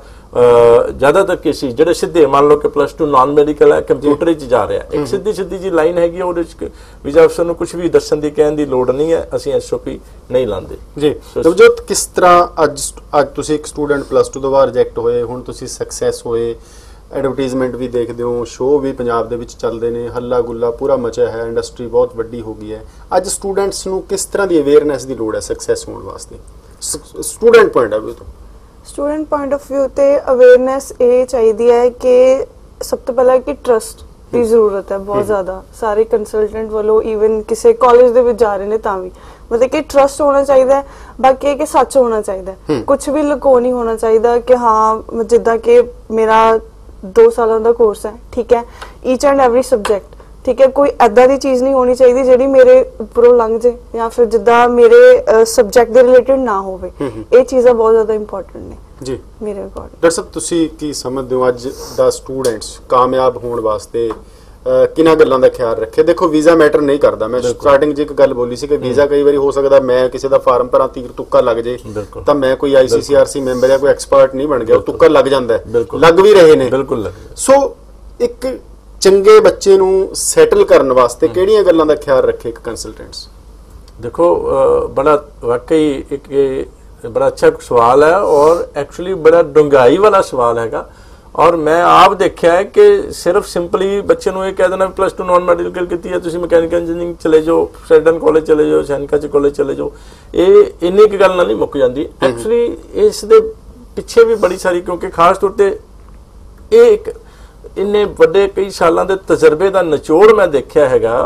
ਜ਼ਿਆਦਾਤਰ ਕੇਸਿਸ ਜਿਹੜੇ ਸਿੱਧੇ, ਮੰਨ ਲਓ ਕਿ +2 ਨਾਨ ਮੈਡੀਕਲ ਹੈ, ਕੰਪਿਊਟਰ 'ਚ ਜਾ ਰਿਹਾ, ਇੱਕ ਸਿੱਧੀ ਜੀ ਲਾਈਨ ਹੈਗੀ, ਉਹਦੇ 'ਚ ਵੀਜ਼ਾ ਅਫਸਰ ਨੂੰ ਕੁਝ ਵੀ ਦੱਸਣ ਦੀ, ਕਹਿਣ ਦੀ ਲੋੜ ਨਹੀਂ ਹੈ, ਅਸੀਂ SOP ਨਹੀਂ ਲਾਉਂਦੇ
ਜੀ। ਨਵਜੋਤ, ਕਿਸ ਤਰ੍ਹਾਂ ਅੱਜ ਤੁਸੀਂ ਇੱਕ ਸਟੂਡੈਂਟ +2 ਤੋਂ ਬਾਅਦ ਰਿਜੈਕਟ ਹੋਏ, ਹੁਣ ਤੁਸੀਂ ਸਕਸੈਸ ਹੋਏ, ਐਡਵਰਟਾਈਜ਼ਮੈਂਟ ਵੀ ਦੇਖਦੇ ਹੋ, ਸ਼ੋਅ ਵੀ ਪੰਜਾਬ ਦੇ ਵਿੱਚ ਚੱਲਦੇ ਨੇ, ਹੱਲਾ ਗੁੱਲਾ ਪੂਰਾ ਮਚਿਆ ਹੈ, ਇੰਡਸਟਰੀ ਬਹੁਤ ਵੱਡੀ ਹੋ ਗਈ ਹੈ। ਅੱਜ ਸਟੂਡੈਂਟਸ ਨੂੰ ਕਿਸ ਤਰ੍ਹਾਂ ਦੀ ਅਵੇਅਰਨੈਸ ਦੀ ਲੋੜ ਹੈ ਸਕਸੈਸ ਹੋਣ ਵਾਸਤੇ, ਸਟੂਡੈਂਟ ਪੁਆਇੰਟ ਆਫ ਵਿਊ ਤੋਂ?
ਸਟੂਡੈਂਟ ਪੁਆਇੰਟ ਆਫ ਵਿਊ ਤੇ ਅਵੇਅਰਨੈਸ ਇਹ ਚਾਹੀਦੀ ਹੈ ਕਿ ਸਭ ਤੋਂ ਪਹਿਲਾਂ ਕਿ ਟਰਸਟ ਦੀ ਜ਼ਰੂਰਤ ਹੈ ਬਹੁਤ ਜ਼ਿਆਦਾ, ਸਾਰੇ ਕੰਸਲਟੈਂਟ ਵੱਲੋਂ, ਈਵਨ ਕਿਸੇ ਕਾਲਜ ਦੇ ਵਿੱਚ ਜਾ ਰਹੇ ਨੇ ਤਾਂ ਵੀ, ਮਤਲਬ ਕਿ ਟਰਸਟ ਹੋਣਾ ਚਾਹੀਦਾ ਹੈ। ਬਾਕੀ ਇਹ ਕਿ ਸੱਚ ਹੋਣਾ ਚਾਹੀਦਾ, ਕੁਝ ਵੀ ਲੁਕੋ ਨਹੀਂ ਹੋਣਾ ਚਾਹੀਦਾ ਕਿ ਹਾਂ ਜਿੱਦਾਂ ਕਿ ਮੇਰਾ 2 ਸਾਲਾਂ ਦਾ ਕੋਰਸ ਹੈ, ਠੀਕ ਹੈ, ਈਚ ਐਂਡ ਐਵਰੀ ਸਬਜੈਕਟ, ਠੀਕ ਹੈ, ਕੋਈ ਐਦਾਂ ਦੀ ਚੀਜ਼ ਨਹੀਂ ਹੋਣੀ ਚਾਹੀਦੀ ਜਿਹੜੀ ਮੇਰੇ ਉੱਪਰੋਂ ਲੰਘ ਜੇ, ਜਾਂ ਫਿਰ ਜਿੱਦਾਂ ਮੇਰੇ ਸਬਜੈਕਟ ਦੇ ਰਿਲੇਟਡ ਨਾ ਹੋਵੇ। ਇਹ ਚੀਜ਼ਾਂ ਬਹੁਤ ਜ਼ਿਆਦਾ ਇੰਪੋਰਟੈਂਟ ਨੇ ਜੀ ਮੇਰੇ ਅਕੋਰਡਿੰਗ।
ਡਾਕਟਰ ਸਾਹਿਬ, ਤੁਸੀਂ ਕੀ ਸਮਝਦੇ ਹੋ ਅੱਜ ਦਾ ਸਟੂਡੈਂਟਸ ਕਾਮਯਾਬ ਹੋਣ ਵਾਸਤੇ ਕਿਹਨਾਂ ਗੱਲਾਂ ਦਾ ਖਿਆਲ ਰੱਖੇ? ਦੇਖੋ ਵੀਜ਼ਾ ਮੈਟਰ ਨਹੀਂ ਕਰਦਾ, ਮੈਂ ਸਟਾਰਟਿੰਗ 'ਚ ਇੱਕ ਗੱਲ ਬੋਲੀ ਸੀ ਕਿ ਵੀਜ਼ਾ ਕਈ ਵਾਰੀ ਹੋ ਸਕਦਾ ਮੈਂ ਕਿਸੇ ਦਾ ਫਾਰਮ ਭਰਾਂ, ਤੀਰ ਤੁੱਕਾ ਲੱਗ ਜੇ, ਤਾਂ ਮੈਂ ਕੋਈ ICCRC ਮੈਂਬਰ ਜਾਂ ਕੋਈ ਐਕਸਪਰਟ ਨਹੀਂ ਬਣ ਗਿਆ, ਉਹ ਤੁੱਕਾ ਲੱਗ ਜਾਂਦਾ, ਲੱਗ ਵੀ ਰਹੇ ਨੇ। ਬਿਲਕੁਲ। ਸੋ ਇੱਕ ਚੰਗੇ ਬੱਚੇ ਨੂੰ ਸੈਟਲ ਕਰਨ ਵਾਸਤੇ ਕਿਹੜੀਆਂ ਗੱਲਾਂ ਦਾ ਖਿਆਲ ਰੱਖੇ ਇੱਕ ਕੰਸਲਟੈਂਟਸ?
ਦੇਖੋ ਬੜਾ ਵਾਕਈ ਇੱਕ ਬੜਾ ਅੱਛਾ ਸਵਾਲ ਹੈ, ਔਰ ਐਕਚੁਅਲੀ ਬੜਾ ਡੂੰਘਾਈ ਵਾਲਾ ਸਵਾਲ ਹੈਗਾ, ਔਰ ਮੈਂ ਆਪ ਦੇਖਿਆ ਹੈ ਕਿ ਸਿਰਫ ਸਿੰਪਲੀ ਬੱਚੇ ਨੂੰ ਇਹ ਕਹਿ ਦੇਣਾ +2 ਨਾਨ ਮੈਡੀਕਲ ਕੀਤੀ ਹੈ, ਤੁਸੀਂ ਮਕੈਨੀਕਲ ਇੰਜੀਨੀਅਰਿੰਗ ਚਲੇ ਜਾਓ, ਸੈਡਨ ਕਾਲਜ ਚਲੇ ਜਾਓ, ਸੈਨਿਕਾ ਚ ਕਾਲਜ ਚਲੇ ਜਾਓ, ਇਹ ਇੰਨੀ ਕੁ ਗੱਲ ਨਾਲ ਨਹੀਂ ਮੁੱਕ ਜਾਂਦੀ। ਐਕਚੁਅਲੀ ਇਸ ਦੇ ਪਿੱਛੇ ਵੀ ਬੜੀ ਸਾਰੀ, ਕਿਉਂਕਿ ਖਾਸ ਤੌਰ ਤੇ ਇਹ ਇੱਕ ਇੰਨੇ ਵੱਡੇ ਕਈ ਸਾਲਾਂ ਦੇ ਤਜਰਬੇ ਦਾ ਨਿਚੋੜ ਮੈਂ ਦੇਖਿਆ ਹੈਗਾ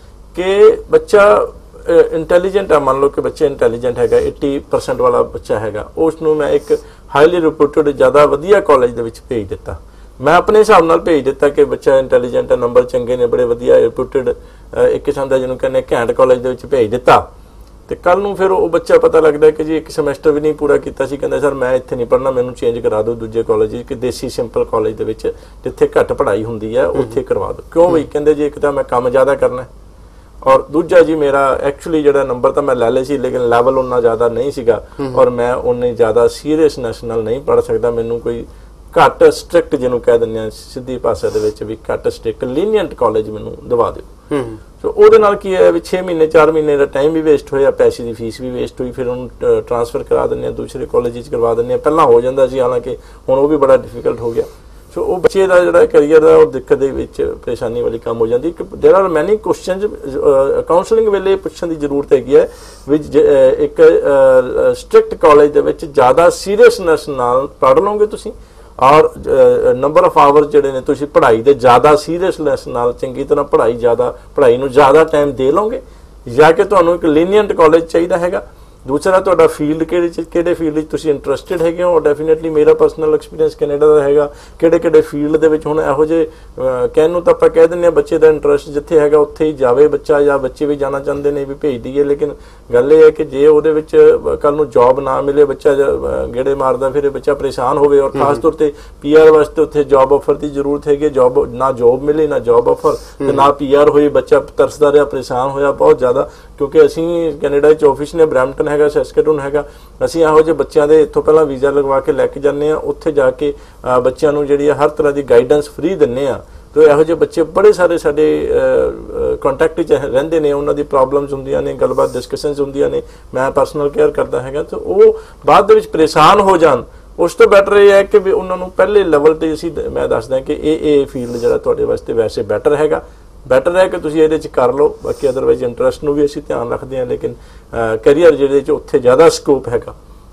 ਕਿ ਬੱਚਾ ਇੰਟੈਲੀਜੈਂਟ ਆ, ਮੰਨ ਲਓ ਕਿ ਬੱਚਾ ਇੰਟੈਲੀਜੈਂਟ ਹੈਗਾ, 80% ਵਾਲਾ ਬੱਚਾ ਹੈਗਾ, ਉਸ ਨੂੰ ਮੈਂ ਇੱਕ ਹਾਈਲੀ ਰਿਪੋਰਟਡ ਜ਼ਿਆਦਾ ਵਧੀਆ ਕਾਲਜ ਦੇ ਵਿੱਚ ਭੇਜ ਦਿੱਤਾ। ਮੈਂ ਆਪਣੇ ਹਿਸਾਬ ਨਾਲ ਭੇਜ ਦਿੱਤਾ ਕਿ ਬੱਚਾ ਇੰਟੈਲੀਜੈਂਟ ਹੈ, ਨੰਬਰ ਚੰਗੇ ਨੇ, ਬੜੇ ਵਧੀਆ ਰਿਪੋਰਟਡ ਇੱਕ ਕਿਸਮ ਦਾ ਜਿਹਨੂੰ ਕਹਿੰਦੇ ਘੈਂਟ ਕਾਲਜ ਦੇ ਵਿੱਚ ਭੇਜ ਦਿੱਤਾ। ਤੇ ਕੱਲ ਨੂੰ ਫਿਰ ਉਹ ਬੱਚਾ ਪਤਾ ਲੱਗਦਾ ਕਿ ਜੀ 1 ਸਮੈਸਟਰ ਵੀ ਨਹੀਂ ਪੂਰਾ ਕੀਤਾ ਸੀ, ਕਹਿੰਦਾ ਸਰ ਮੈਂ ਇੱਥੇ ਨਹੀਂ ਪੜ੍ਹਨਾ, ਮੈਨੂੰ ਚੇਂਜ ਕਰਾ ਦਿਓ ਦੂਜੇ ਕਾਲਜ ਕਿ ਦੇਸੀ ਸਿੰਪਲ ਕਾਲਜ ਦੇ ਵਿੱਚ ਜਿੱਥੇ ਘੱਟ ਪੜ੍ਹਾਈ ਹੁੰਦੀ ਹੈ ਉੱਥੇ ਕਰਵਾ ਦਿਓ। ਕਿਉਂ ਬਈ? ਕਹਿੰਦੇ ਜੀ ਇੱਕ ਤਾਂ ਮੈਂ ਕੰਮ ਜ਼ਿਆਦਾ ਕਰਨਾ ਔਰ ਦੂਜਾ ਜੀ ਮੇਰਾ ਐਕਚੁਅਲੀ ਜਿਹੜਾ ਨੰਬਰ ਤਾਂ ਮੈਂ ਲੈ ਲਏ ਸੀ ਲੇਕਿਨ ਲੈਵਲ ਉਨਾ ਜ਼ਿਆਦਾ ਨਹੀਂ ਸੀਗਾ ਔਰ ਮੈਂ ਉਨੇ ਜ਼ਿਆਦਾ ਸੀਰੀਅਸਨੈਸ ਨਾਲ ਨਹੀਂ ਪੜ੍ਹ ਸਕਦਾ, ਮੈਨੂੰ ਕੋਈ ਘੱਟ ਸਟ੍ਰਿਕਟ ਜਿਹਨੂੰ ਕਹਿ ਦਿੰਦੇ ਆ ਸਿੱਧੀ ਭਾਸ਼ਾ ਦੇ ਵਿੱਚ ਵੀ ਘੱਟ ਸਟ੍ਰਿਕਟ ਲੀਨੀਅੰਟ ਕਾਲਜ ਮੈਨੂੰ ਦਵਾ ਦਿਓ। ਸੋ ਉਹਦੇ ਨਾਲ ਕੀ ਹੈ ਵੀ 6 ਮਹੀਨੇ 4 ਮਹੀਨੇ ਦਾ ਟਾਈਮ ਵੀ ਵੇਸਟ ਹੋਇਆ, ਪੈਸੇ ਦੀ ਫੀਸ ਵੀ ਵੇਸਟ ਹੋਈ, ਫਿਰ ਉਹਨੂੰ ਟ੍ਰਾਂਸਫਰ ਕਰਾ ਦਿੰਦੇ ਆ ਦੂਸਰੇ ਕਾਲਜ 'ਚ ਕਰਵਾ ਦਿੰਦੇ ਆ। ਪਹਿਲਾਂ ਹੋ ਜਾਂਦਾ ਸੀ ਹਾਲਾਂਕਿ ਹੁਣ ਉਹ ਵੀ ਬੜਾ ਡਿਫਿਕਲਟ ਹੋ ਗਿਆ। ਸੋ ਉਹ ਬੱਚੇ ਦਾ ਜਿਹੜਾ ਕੈਰੀਅਰ ਦਾ ਉਹ ਦਿੱਕਤ ਦੇ ਵਿੱਚ ਪਰੇਸ਼ਾਨੀ ਵਾਲੀ ਕੰਮ ਹੋ ਜਾਂਦੀ। There are many questions counselling ਵੇਲੇ ਪੁੱਛਣ ਦੀ ਜ਼ਰੂਰਤ ਹੈਗੀ ਹੈ ਵੀ ਇੱਕ ਸਟ੍ਰਿਕਟ ਕਾਲਜ ਦੇ ਵਿੱਚ ਜ਼ਿਆਦਾ ਸੀਰੀਅਸਨੈਸ ਨਾਲ ਪੜ੍ਹ ਲਓਗੇ ਤੁਸੀਂ ਔਰ ਨੰਬਰ ਆਫ ਆਵਰ ਜਿਹੜੇ ਨੇ ਤੁਸੀਂ ਪੜ੍ਹਾਈ ਦੇ ਜ਼ਿਆਦਾ ਸੀਰੀਅਸਨੈਸ ਨਾਲ ਚੰਗੀ ਤਰ੍ਹਾਂ ਪੜ੍ਹਾਈ ਨੂੰ ਜ਼ਿਆਦਾ ਟਾਈਮ ਦੇ ਲਓਗੇ, ਜਾਂ ਕਿ ਤੁਹਾਨੂੰ ਇੱਕ ਲੀਨੀਅੰਟ ਕਾਲਜ ਚਾਹੀਦਾ ਹੈਗਾ। ਦੂਸਰਾ ਤੁਹਾਡਾ ਫੀਲਡ ਕਿਹੜੇ ਫੀਲਡ ਵਿੱਚ ਤੁਸੀਂ ਇੰਟਰਸਟਿਡ ਹੈਗੇ ਹੋ। ਡੈਫੀਨੇਟਲੀ ਮੇਰਾ ਪਰਸਨਲ ਐਕਸਪੀਰੀਅੰਸ ਕੈਨੇਡਾ ਦਾ ਹੈਗਾ, ਕਿਹੜੇ ਫੀਲਡ ਦੇ ਵਿੱਚ ਹੁਣ ਇਹੋ ਜਿਹੇ ਕਹਿਣ ਨੂੰ ਤਾਂ ਆਪਾਂ ਕਹਿ ਦਿੰਦੇ ਹਾਂ ਬੱਚੇ ਦਾ ਇੰਟਰਸਟ ਜਿੱਥੇ ਹੈਗਾ ਉੱਥੇ ਹੀ ਜਾਵੇ ਬੱਚਾ, ਜਾਂ ਬੱਚੇ ਵੀ ਜਾਣਾ ਚਾਹੁੰਦੇ ਨੇ ਵੀ ਭੇਜ ਦਈਏ। ਲੇਕਿਨ ਗੱਲ ਇਹ ਹੈ ਕਿ ਜੇ ਉਹਦੇ ਵਿੱਚ ਕੱਲ ਨੂੰ ਜੌਬ ਨਾ ਮਿਲੇ, ਬੱਚਾ ਗੇੜੇ ਮਾਰਦਾ ਫਿਰ ਬੱਚਾ ਪਰੇਸ਼ਾਨ ਹੋਵੇ ਔਰ ਖਾਸ ਤੌਰ ਤੇ PR ਵਾਸਤੇ ਉੱਥੇ ਜੌਬ ਆਫਰ ਦੀ ਜ਼ਰੂਰਤ ਹੈਗੀ। ਨਾ ਜੌਬ ਮਿਲੇ ਨਾ ਜੌਬ ਆਫਰ ਤੇ ਨਾ PR ਹੋਈ, ਬੱਚਾ ਤਰਸਦਾ ਰਿਹਾ, ਪਰੇਸ਼ਾਨ ਹੋਇਆ ਬਹੁਤ ਜ਼ਿਆਦਾ। ਕਿਉਂਕਿ ਅਸੀਂ ਕੈਨੇਡਾ 'ਚ ਆਫਿਸ ਨੇ, ਬਰੈਂਪਟਨ ਹੈਗਾ, ਸੈਸਕੇਟੂਨ ਹੈਗਾ, ਅਸੀਂ ਇਹੋ ਜਿਹੇ ਬੱਚਿਆਂ ਦੇ ਇੱਥੋਂ ਪਹਿਲਾਂ ਵੀਜ਼ਾ ਲਗਵਾ ਕੇ ਲੈ ਕੇ ਜਾਂਦੇ ਹਾਂ, ਉੱਥੇ ਜਾ ਕੇ ਬੱਚਿਆਂ ਨੂੰ ਜਿਹੜੀ ਹਰ ਤਰ੍ਹਾਂ ਦੀ ਗਾਈਡੈਂਸ ਫ੍ਰੀ ਦਿੰਦੇ ਹਾਂ। ਤੇ ਇਹੋ ਜਿਹੇ ਬੱਚੇ ਬੜੇ ਸਾਰੇ ਸਾਡੇ ਕੰਟੈਕਟ 'ਚ ਰਹਿੰਦੇ ਨੇ, ਉਹਨਾਂ ਦੀ ਪ੍ਰੋਬਲਮਸ ਹੁੰਦੀਆਂ ਨੇ, ਗੱਲਬਾਤ ਡਿਸਕਸ਼ਨਸ ਹੁੰਦੀਆਂ ਨੇ, ਮੈਂ ਪਰਸਨਲ ਕੇਅਰ ਕਰਦਾ ਹੈਗਾ। ਤੇ ਉਹ ਬਾਅਦ ਦੇ ਵਿੱਚ ਪਰੇਸ਼ਾਨ ਹੋ ਜਾਣ, ਉਸ ਤੋਂ ਬੈਟਰ ਇਹ ਹੈ ਕਿ ਵੀ ਉਹਨਾਂ ਨੂੰ ਪਹਿਲੇ ਲੈਵਲ ਤੇ ਮੈਂ ਦੱਸਦਾ ਕਿ ਇਹ ਫੀਲਡ ਜਿਹੜਾ ਤੁਹਾਡੇ ਵਾਸਤੇ ਵੈਸੇ ਬੈਟਰ ਹੈ ਕਿ ਤੁਸੀਂ ਇਹਦੇ 'ਚ ਕਰ ਲਓ। ਬਾਕੀ ਅਦਰਵਾਈਜ਼ ਇੰਟਰਸਟ ਨੂੰ ਵੀ ਅਸੀਂ ਧਿਆਨ ਰੱਖਦੇ ਹਾਂ, ਲੇਕਿਨ ਕੈਰੀਅਰ ਜਿਹੜੇ 'ਚ ਉੱਥੇ ਜ਼ਿਆਦਾ ਸਕੋਪ ਹੈਗਾ,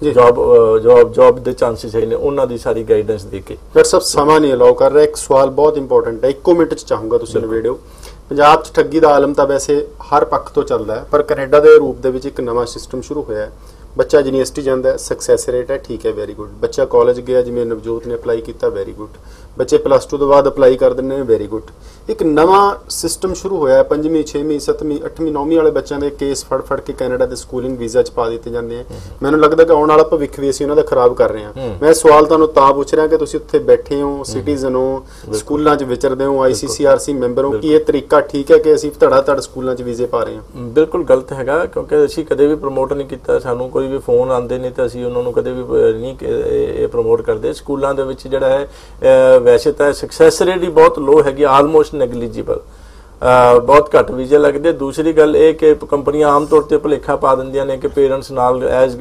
ਜੌਬ ਦੇ ਚਾਂਸਿਸ ਹੈ ਨੇ, ਉਹਨਾਂ ਦੀ ਸਾਰੀ ਗਾਈਡੈਂਸ ਦੇ ਕੇ।
ਡਾਕਟਰ ਸਾਹਿਬ ਸਮਾਂ ਨਹੀਂ ਅਲਾਉ ਕਰ ਰਿਹਾ, ਇੱਕ ਸਵਾਲ ਬਹੁਤ ਇੰਪੋਰਟੈਂਟ ਹੈ, 1 ਮਿੰਟ 'ਚ ਚਾਹੂੰਗਾ ਤੁਸੀਂ ਨਿਬੇੜਿਓ। ਪੰਜਾਬ 'ਚ ਠੱਗੀ ਦਾ ਆਲਮ ਤਾਂ ਵੈਸੇ ਹਰ ਪੱਖ ਤੋਂ ਚੱਲਦਾ ਹੈ, ਪਰ ਕੈਨੇਡਾ ਦੇ ਰੂਪ ਦੇ ਵਿੱਚ ਇੱਕ ਨਵਾਂ ਸਿਸਟਮ ਸ਼ੁਰੂ ਹੋਇਆ ਹੈ। ਬੱਚਾ ਯੂਨੀਵਰਸਿਟੀ ਜਾਂਦਾ ਹੈ, ਸਕਸੈਸ ਰੇਟ ਹੈ, ਠੀਕ ਹੈ, ਵੈਰੀ ਗੁੱਡ। ਬੱਚਾ ਕਾਲਜ ਗਿਆ, ਜਿਵੇਂ ਨਵਜੋਤ ਨੇ ਅਪਲਾਈ ਕੀਤਾ, ਵੈਰੀ ਗੁੱਡ। ਬੱਚੇ +2 ਤੋਂ ਬਾਅਦ ਅਪਲਾਈ ਕਰ ਦਿੰਦੇ ਨੇ, ਵੈਰੀ ਗੁੱਡ। ਇੱਕ ਨਵਾਂ ਸਿਸਟਮ ਸ਼ੁਰੂ ਹੋਇਆ ਹੈ, 5ਵੀਂ 6ਵੀਂ 7ਵੀਂ 8ਵੀਂ 9ਵੀਂ ਵਾਲੇ ਬੱਚਿਆਂ ਦੇ ਕੇਸ ਫੜ ਕੇ ਕੈਨੇਡਾ ਦੇ ਸਕੂਲਿੰਗ ਵੀਜ਼ਾ 'ਚ ਪਾ ਦਿੱਤੇ ਜਾਂਦੇ ਆ। ਮੈਨੂੰ ਲੱਗਦਾ ਕਿ ਆਉਣ ਵਾਲਾ ਭਵਿੱਖ ਵੀ ਅਸੀਂ ਉਹਨਾਂ ਦਾ ਖਰਾਬ ਕਰ ਰਹੇ ਹਾਂ। ਮੈਂ ਸਵਾਲ ਤੁਹਾਨੂੰ ਤਾਂ ਪੁੱਛ ਰਿਹਾ ਕਿ ਤੁਸੀਂ ਉੱਥੇ ਬੈਠੇ ਹੋ, ਸਿਟੀਜ਼ਨ ਹੋ, ਸਕੂਲਾਂ 'ਚ ਵਿਚਰਦੇ ਹੋ, ICCRC ਮੈਂਬਰ ਹੋ, ਕੀ ਇਹ ਤਰੀਕਾ ਠੀਕ ਹੈ ਕਿ ਅਸੀਂ ਧੜਾ ਸਕੂਲਾਂ 'ਚ ਵੀਜ਼ੇ ਪਾ ਰਹੇ ਹਾਂ?
ਬਿਲਕੁਲ ਗਲਤ ਹੈਗਾ, ਕਿਉਂਕਿ ਅਸੀਂ ਕਦੇ ਵੀ ਪ੍ਰਮੋਟ ਨਹੀਂ ਕੀਤਾ। ਸਾਨੂੰ ਕੋਈ ਵੀ ਫੋਨ ਆਉਂਦੇ ਨੇ ਤਾਂ ਅਸੀਂ ਉਹਨਾਂ ਨੂੰ ਕਦੇ ਵੀ ਨਹੀਂ ਇਹ ਪ੍ਰਮੋਟ ਕਰਦੇ। ਸਕੂਲਾਂ ਦੇ ਵਿੱਚ ਜਿਹੜਾ ਹੈ ਵੈਸੇ ਤਾਂ ਸਕਸੈਸ ਰੇਟ ਹੀ ਬਹੁਤ ਲੋ ਹੈਗੀ, ਆਲਮੋਸਟ ਨੈਗਲੀਜੀਬਲ, ਬਹੁਤ ਘੱਟ ਵੀਜ਼ੇ ਲੱਗਦੇ। ਦੂਸਰੀ ਗੱਲ ਇਹ ਕਿ ਕੰਪਨੀਆਂ ਆਮ ਤੌਰ ਤੇ ਭੁਲੇਖਾ ਪਾ ਦਿੰਦੀਆਂ ਨੇ ਕਿ ਪੇਰੈਂਟਸ ਨਾਲ ਐਜ਼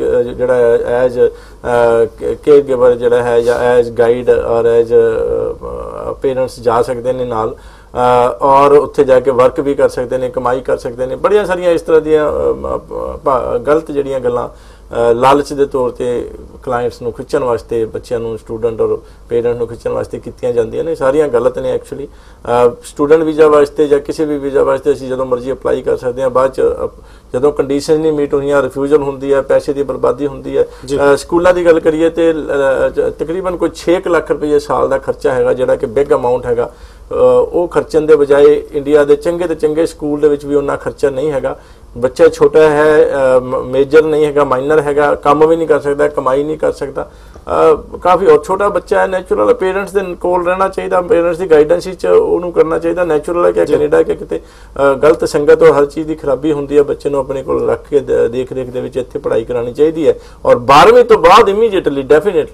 ਕੇਅਰ ਗਿਵਰ ਜਿਹੜਾ ਹੈ ਜਾਂ as guide or as parents ਜਾ ਸਕਦੇ ਨੇ ਨਾਲ, ਔਰ ਉੱਥੇ ਜਾ ਕੇ ਵਰਕ ਵੀ ਕਰ ਸਕਦੇ ਨੇ, ਕਮਾਈ ਕਰ ਸਕਦੇ ਨੇ। ਬੜੀਆਂ ਸਾਰੀਆਂ ਇਸ ਤਰ੍ਹਾਂ ਦੀਆਂ ਗਲਤ ਜਿਹੜੀਆਂ ਗੱਲਾਂ ਲਾਲਚ ਦੇ ਤੌਰ ਤੇ ਕਲਾਇੰਟਸ ਨੂੰ ਖਿੱਚਣ ਵਾਸਤੇ, ਬੱਚਿਆਂ ਨੂੰ, ਸਟੂਡੈਂਟ ਔਰ ਪੇਰੈਂਟ ਨੂੰ ਖਿੱਚਣ ਵਾਸਤੇ ਕੀਤੀਆਂ ਜਾਂਦੀਆਂ ਨੇ, ਸਾਰੀਆਂ ਗਲਤ ਨੇ। ਐਕਚੁਅਲੀ ਸਟੂਡੈਂਟ ਵੀਜ਼ਾ ਵਾਸਤੇ ਜਾਂ ਕਿਸੇ ਵੀ ਵੀਜ਼ਾ ਵਾਸਤੇ ਅਸੀਂ ਜਦੋਂ ਮਰਜ਼ੀ ਅਪਲਾਈ ਕਰ ਸਕਦੇ ਹਾਂ। ਬਾਅਦ 'ਚ ਜਦੋਂ ਕੰਡੀਸ਼ਨ ਨਹੀਂ ਮੀਟ ਹੁੰਦੀਆਂ, ਰਿਫਿਊਜ਼ਲ ਹੁੰਦੀ ਹੈ, ਪੈਸੇ ਦੀ ਬਰਬਾਦੀ ਹੁੰਦੀ ਹੈ। ਸਕੂਲਾਂ ਦੀ ਗੱਲ ਕਰੀਏ ਤੇ ਤਕਰੀਬਨ ਕੋਈ 6 ਲੱਖ ਰੁਪਏ ਸਾਲ ਦਾ ਖਰਚਾ ਹੈਗਾ, ਜਿਹੜਾ ਕਿ ਬਿਗ ਅਮਾਊਂਟ ਹੈਗਾ। ਉਹ ਖਰਚਣ ਦੇ ਬਜਾਏ ਇੰਡੀਆ ਦੇ ਚੰਗੇ ਤੋਂ ਚੰਗੇ ਸਕੂਲ ਦੇ ਵਿੱਚ ਵੀ ਉਹਨਾਂ ਖਰਚਾ ਨਹੀਂ ਹੈਗਾ। ਬੱਚਾ ਛੋਟਾ ਹੈ, ਮੇਜਰ ਨਹੀਂ ਹੈਗਾ, ਮਾਈਨਰ ਹੈਗਾ, ਕੰਮ ਵੀ ਨਹੀਂ ਕਰ ਸਕਦਾ, ਕਮਾਈ ਨਹੀਂ ਕਰ ਸਕਦਾ, ਕਾਫੀ ਔਰ ਛੋਟਾ ਬੱਚਾ ਹੈ। ਨੈਚੁਰਲ ਪੇਰੈਂਟਸ ਦੇ ਕੋਲ ਰਹਿਣਾ ਚਾਹੀਦਾ, ਪੇਰੈਂਟਸ ਦੀ ਗਾਈਡੈਂਸ ਵਿੱਚ ਉਹਨੂੰ ਕਰਨਾ ਚਾਹੀਦਾ। ਨੈਚੁਰਲ ਹੈ ਕਿ ਕੈਨੇਡਾ ਕਿ ਕਿਤੇ ਗਲਤ ਸੰਗਤ ਔਰ ਹਰ ਚੀਜ਼ ਦੀ ਖਰਾਬੀ ਹੁੰਦੀ ਹੈ, ਬੱਚੇ ਨੂੰ ਆਪਣੇ ਕੋਲ ਰੱਖ ਕੇ ਦੇਖ ਰੇਖ ਦੇ ਵਿੱਚ ਇੱਥੇ ਪੜ੍ਹਾਈ ਕਰਾਉਣੀ ਚਾਹੀਦੀ ਹੈ। ਔਰ 12ਵੀਂ ਤੋਂ ਬਾਅਦ ਇਮੀਡੀਏਟਲੀ ਡੈਫੀਨੇਟਲੀ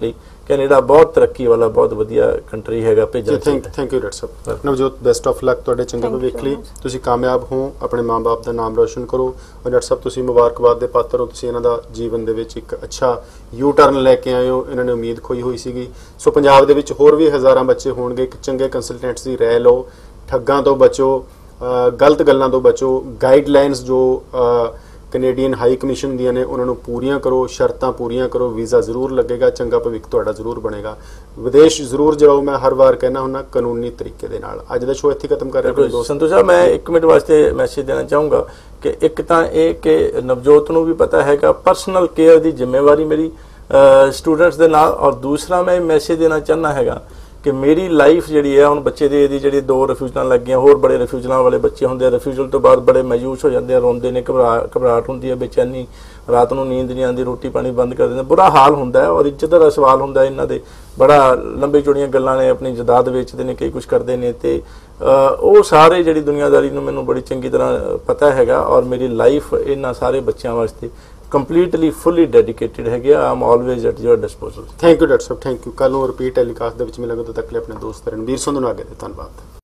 ਕੈਨੇਡਾ ਬਹੁਤ ਤਰੱਕੀ ਵਾਲਾ ਬਹੁਤ ਵਧੀਆ ਕੰਟਰੀ ਹੈਗਾ, ਭੇਜਣਾ
ਜੀ
ਚਾਹੀਦਾ।
ਥੈਂਕ ਯੂ ਡਾਕਟਰ ਸਾਹਿਬ। ਨਵਜੋਤ, ਬੈਸਟ ਆਫ ਲੱਕ ਤੁਹਾਡੇ ਚੰਗੇ
Thank you
ਭਵਿੱਖ ਲਈ।
so much.
ਤੁਸੀਂ ਕਾਮਯਾਬ ਹੋ, ਆਪਣੇ ਮਾਂ-ਬਾਪ ਦਾ ਨਾਮ ਰੋਸ਼ਨ ਕਰੋ। ਔਰ ਡਾਕਟਰ ਸਾਹਿਬ ਤੁਸੀਂ ਮੁਬਾਰਕਬਾਦ ਦੇ ਪਾਤਰ ਹੋ, ਤੁਸੀਂ ਇਹਨਾਂ ਦਾ ਜੀਵਨ ਦੇ ਵਿੱਚ ਇੱਕ ਅੱਛਾ ਯੂ ਟਰਨ ਲੈ ਕੇ ਆਏ ਹੋ। ਇਹਨਾਂ ਨੇ ਉਮੀਦ ਖੋਈ ਹੋਈ ਸੀਗੀ। ਸੋ ਪੰਜਾਬ ਦੇ ਵਿੱਚ ਹੋਰ ਵੀ ਹਜ਼ਾਰਾਂ ਬੱਚੇ ਹੋਣਗੇ। ਇੱਕ ਚੰਗੇ ਕੰਸਲਟੈਂਟਸ ਦੀ ਰਾਏ ਲਓ, ਠੱਗਾਂ ਤੋਂ ਬਚੋ, ਗਲਤ ਗੱਲਾਂ ਤੋਂ ਬਚੋ, ਗਾਈਡਲਾਈਨਸ ਜੋ ਕੈਨੇਡੀਅਨ ਹਾਈ ਕਮਿਸ਼ਨ ਦੀਆਂ ਨੇ ਉਹਨਾਂ ਨੂੰ ਪੂਰੀਆਂ ਕਰੋ, ਸ਼ਰਤਾਂ ਪੂਰੀਆਂ ਕਰੋ, ਵੀਜ਼ਾ ਜ਼ਰੂਰ ਲੱਗੇਗਾ, ਚੰਗਾ ਭਵਿੱਖ ਤੁਹਾਡਾ ਜ਼ਰੂਰ ਬਣੇਗਾ। ਵਿਦੇਸ਼ ਜ਼ਰੂਰ ਜਾਓ, ਮੈਂ ਹਰ ਵਾਰ ਕਹਿਣਾ ਹੁੰਦਾ, ਕਾਨੂੰਨੀ ਤਰੀਕੇ ਦੇ ਨਾਲ। ਅੱਜ ਦਾ ਸ਼ੋਅ ਇੱਥੇ ਖਤਮ ਕਰ ਰਹੇ ਹਾਂ।
ਸੰਤੋਸ਼ ਸਾਹਿਬ, ਮੈਂ 1 ਮਿੰਟ ਵਾਸਤੇ ਮੈਸੇਜ ਦੇਣਾ ਚਾਹੂੰਗਾ ਕਿ ਇੱਕ ਤਾਂ ਇਹ ਕਿ ਨਵਜੋਤ ਨੂੰ ਵੀ ਪਤਾ ਹੈਗਾ ਪਰਸਨਲ ਕੇਅਰ ਦੀ ਜ਼ਿੰਮੇਵਾਰੀ ਮੇਰੀ ਸਟੂਡੈਂਟਸ ਦੇ ਨਾਲ, ਔਰ ਦੂਸਰਾ ਮੈਂ ਮੈਸੇਜ ਦੇਣਾ ਚਾਹੁੰਦਾ ਹੈਗਾ ਕਿ ਮੇਰੀ ਲਾਈਫ ਜਿਹੜੀ ਹੈ ਹੁਣ ਬੱਚੇ ਦੀ ਇਹਦੀ ਜਿਹੜੀ 2 ਰਿਫਿਊਜ਼ਲਾਂ ਲੱਗੀਆਂ, ਹੋਰ ਬੜੇ ਰਿਫਿਊਜ਼ਲਾਂ ਵਾਲੇ ਬੱਚੇ ਹੁੰਦੇ ਆ, ਰਿਫਿਊਜ਼ਲ ਤੋਂ ਬਾਅਦ ਬੜੇ ਮਾਯੂਸ ਹੋ ਜਾਂਦੇ ਆ, ਰੋਂਦੇ ਨੇ, ਘਬਰਾਹਟ ਹੁੰਦੀ ਹੈ, ਬੇਚੈਨੀ, ਰਾਤ ਨੂੰ ਨੀਂਦ ਨਹੀਂ ਆਉਂਦੀ, ਰੋਟੀ ਪਾਣੀ ਬੰਦ ਕਰ ਦਿੰਦੇ, ਬੁਰਾ ਹਾਲ ਹੁੰਦਾ ਹੈ। ਔਰ ਇੱਜ਼ਤ ਦਾ ਸਵਾਲ ਹੁੰਦਾ ਇਹਨਾਂ ਦੇ, ਬੜਾ ਲੰਬੀ ਚੌੜੀਆਂ ਗੱਲਾਂ ਨੇ, ਆਪਣੀ ਜਾਇਦਾਦ ਵੇਚਦੇ ਨੇ, ਕਈ ਕੁਝ ਕਰਦੇ ਨੇ, ਤੇ ਉਹ ਸਾਰੇ ਜਿਹੜੀ ਦੁਨੀਆਦਾਰੀ ਨੂੰ ਮੈਨੂੰ ਬੜੀ ਚੰਗੀ ਤਰ੍ਹਾਂ ਪਤਾ ਹੈਗਾ। ਔਰ ਮੇਰੀ ਲਾਈਫ ਇਹਨਾਂ ਸਾਰੇ ਬੱਚਿਆਂ ਵਾਸਤੇ ਕੰਪਲੀਟਲੀ ਫੁੱਲੀ ਡੈਡੀਕੇਟਿਡ ਹੈਗੀ ਆ। Am always at your disposal.
Thank you doctor ਸਾਹਿਬ, ਥੈਂਕ ਯੂ। ਕੱਲ ਨੂੰ ਰਿਪੀਟ ਟੈਲੀਕਾਸਟ ਦੇ ਵਿੱਚ ਮਿਲਾਂਗੇ। ਤਦ ਤੱਕ ਲਈ ਆਪਣੇ ਦੋਸਤ ਰਣਵੀਰ ਸੰਧੂ ਨੂੰ ਅੱਗੇ ਦੇ ਧੰਨਵਾਦ।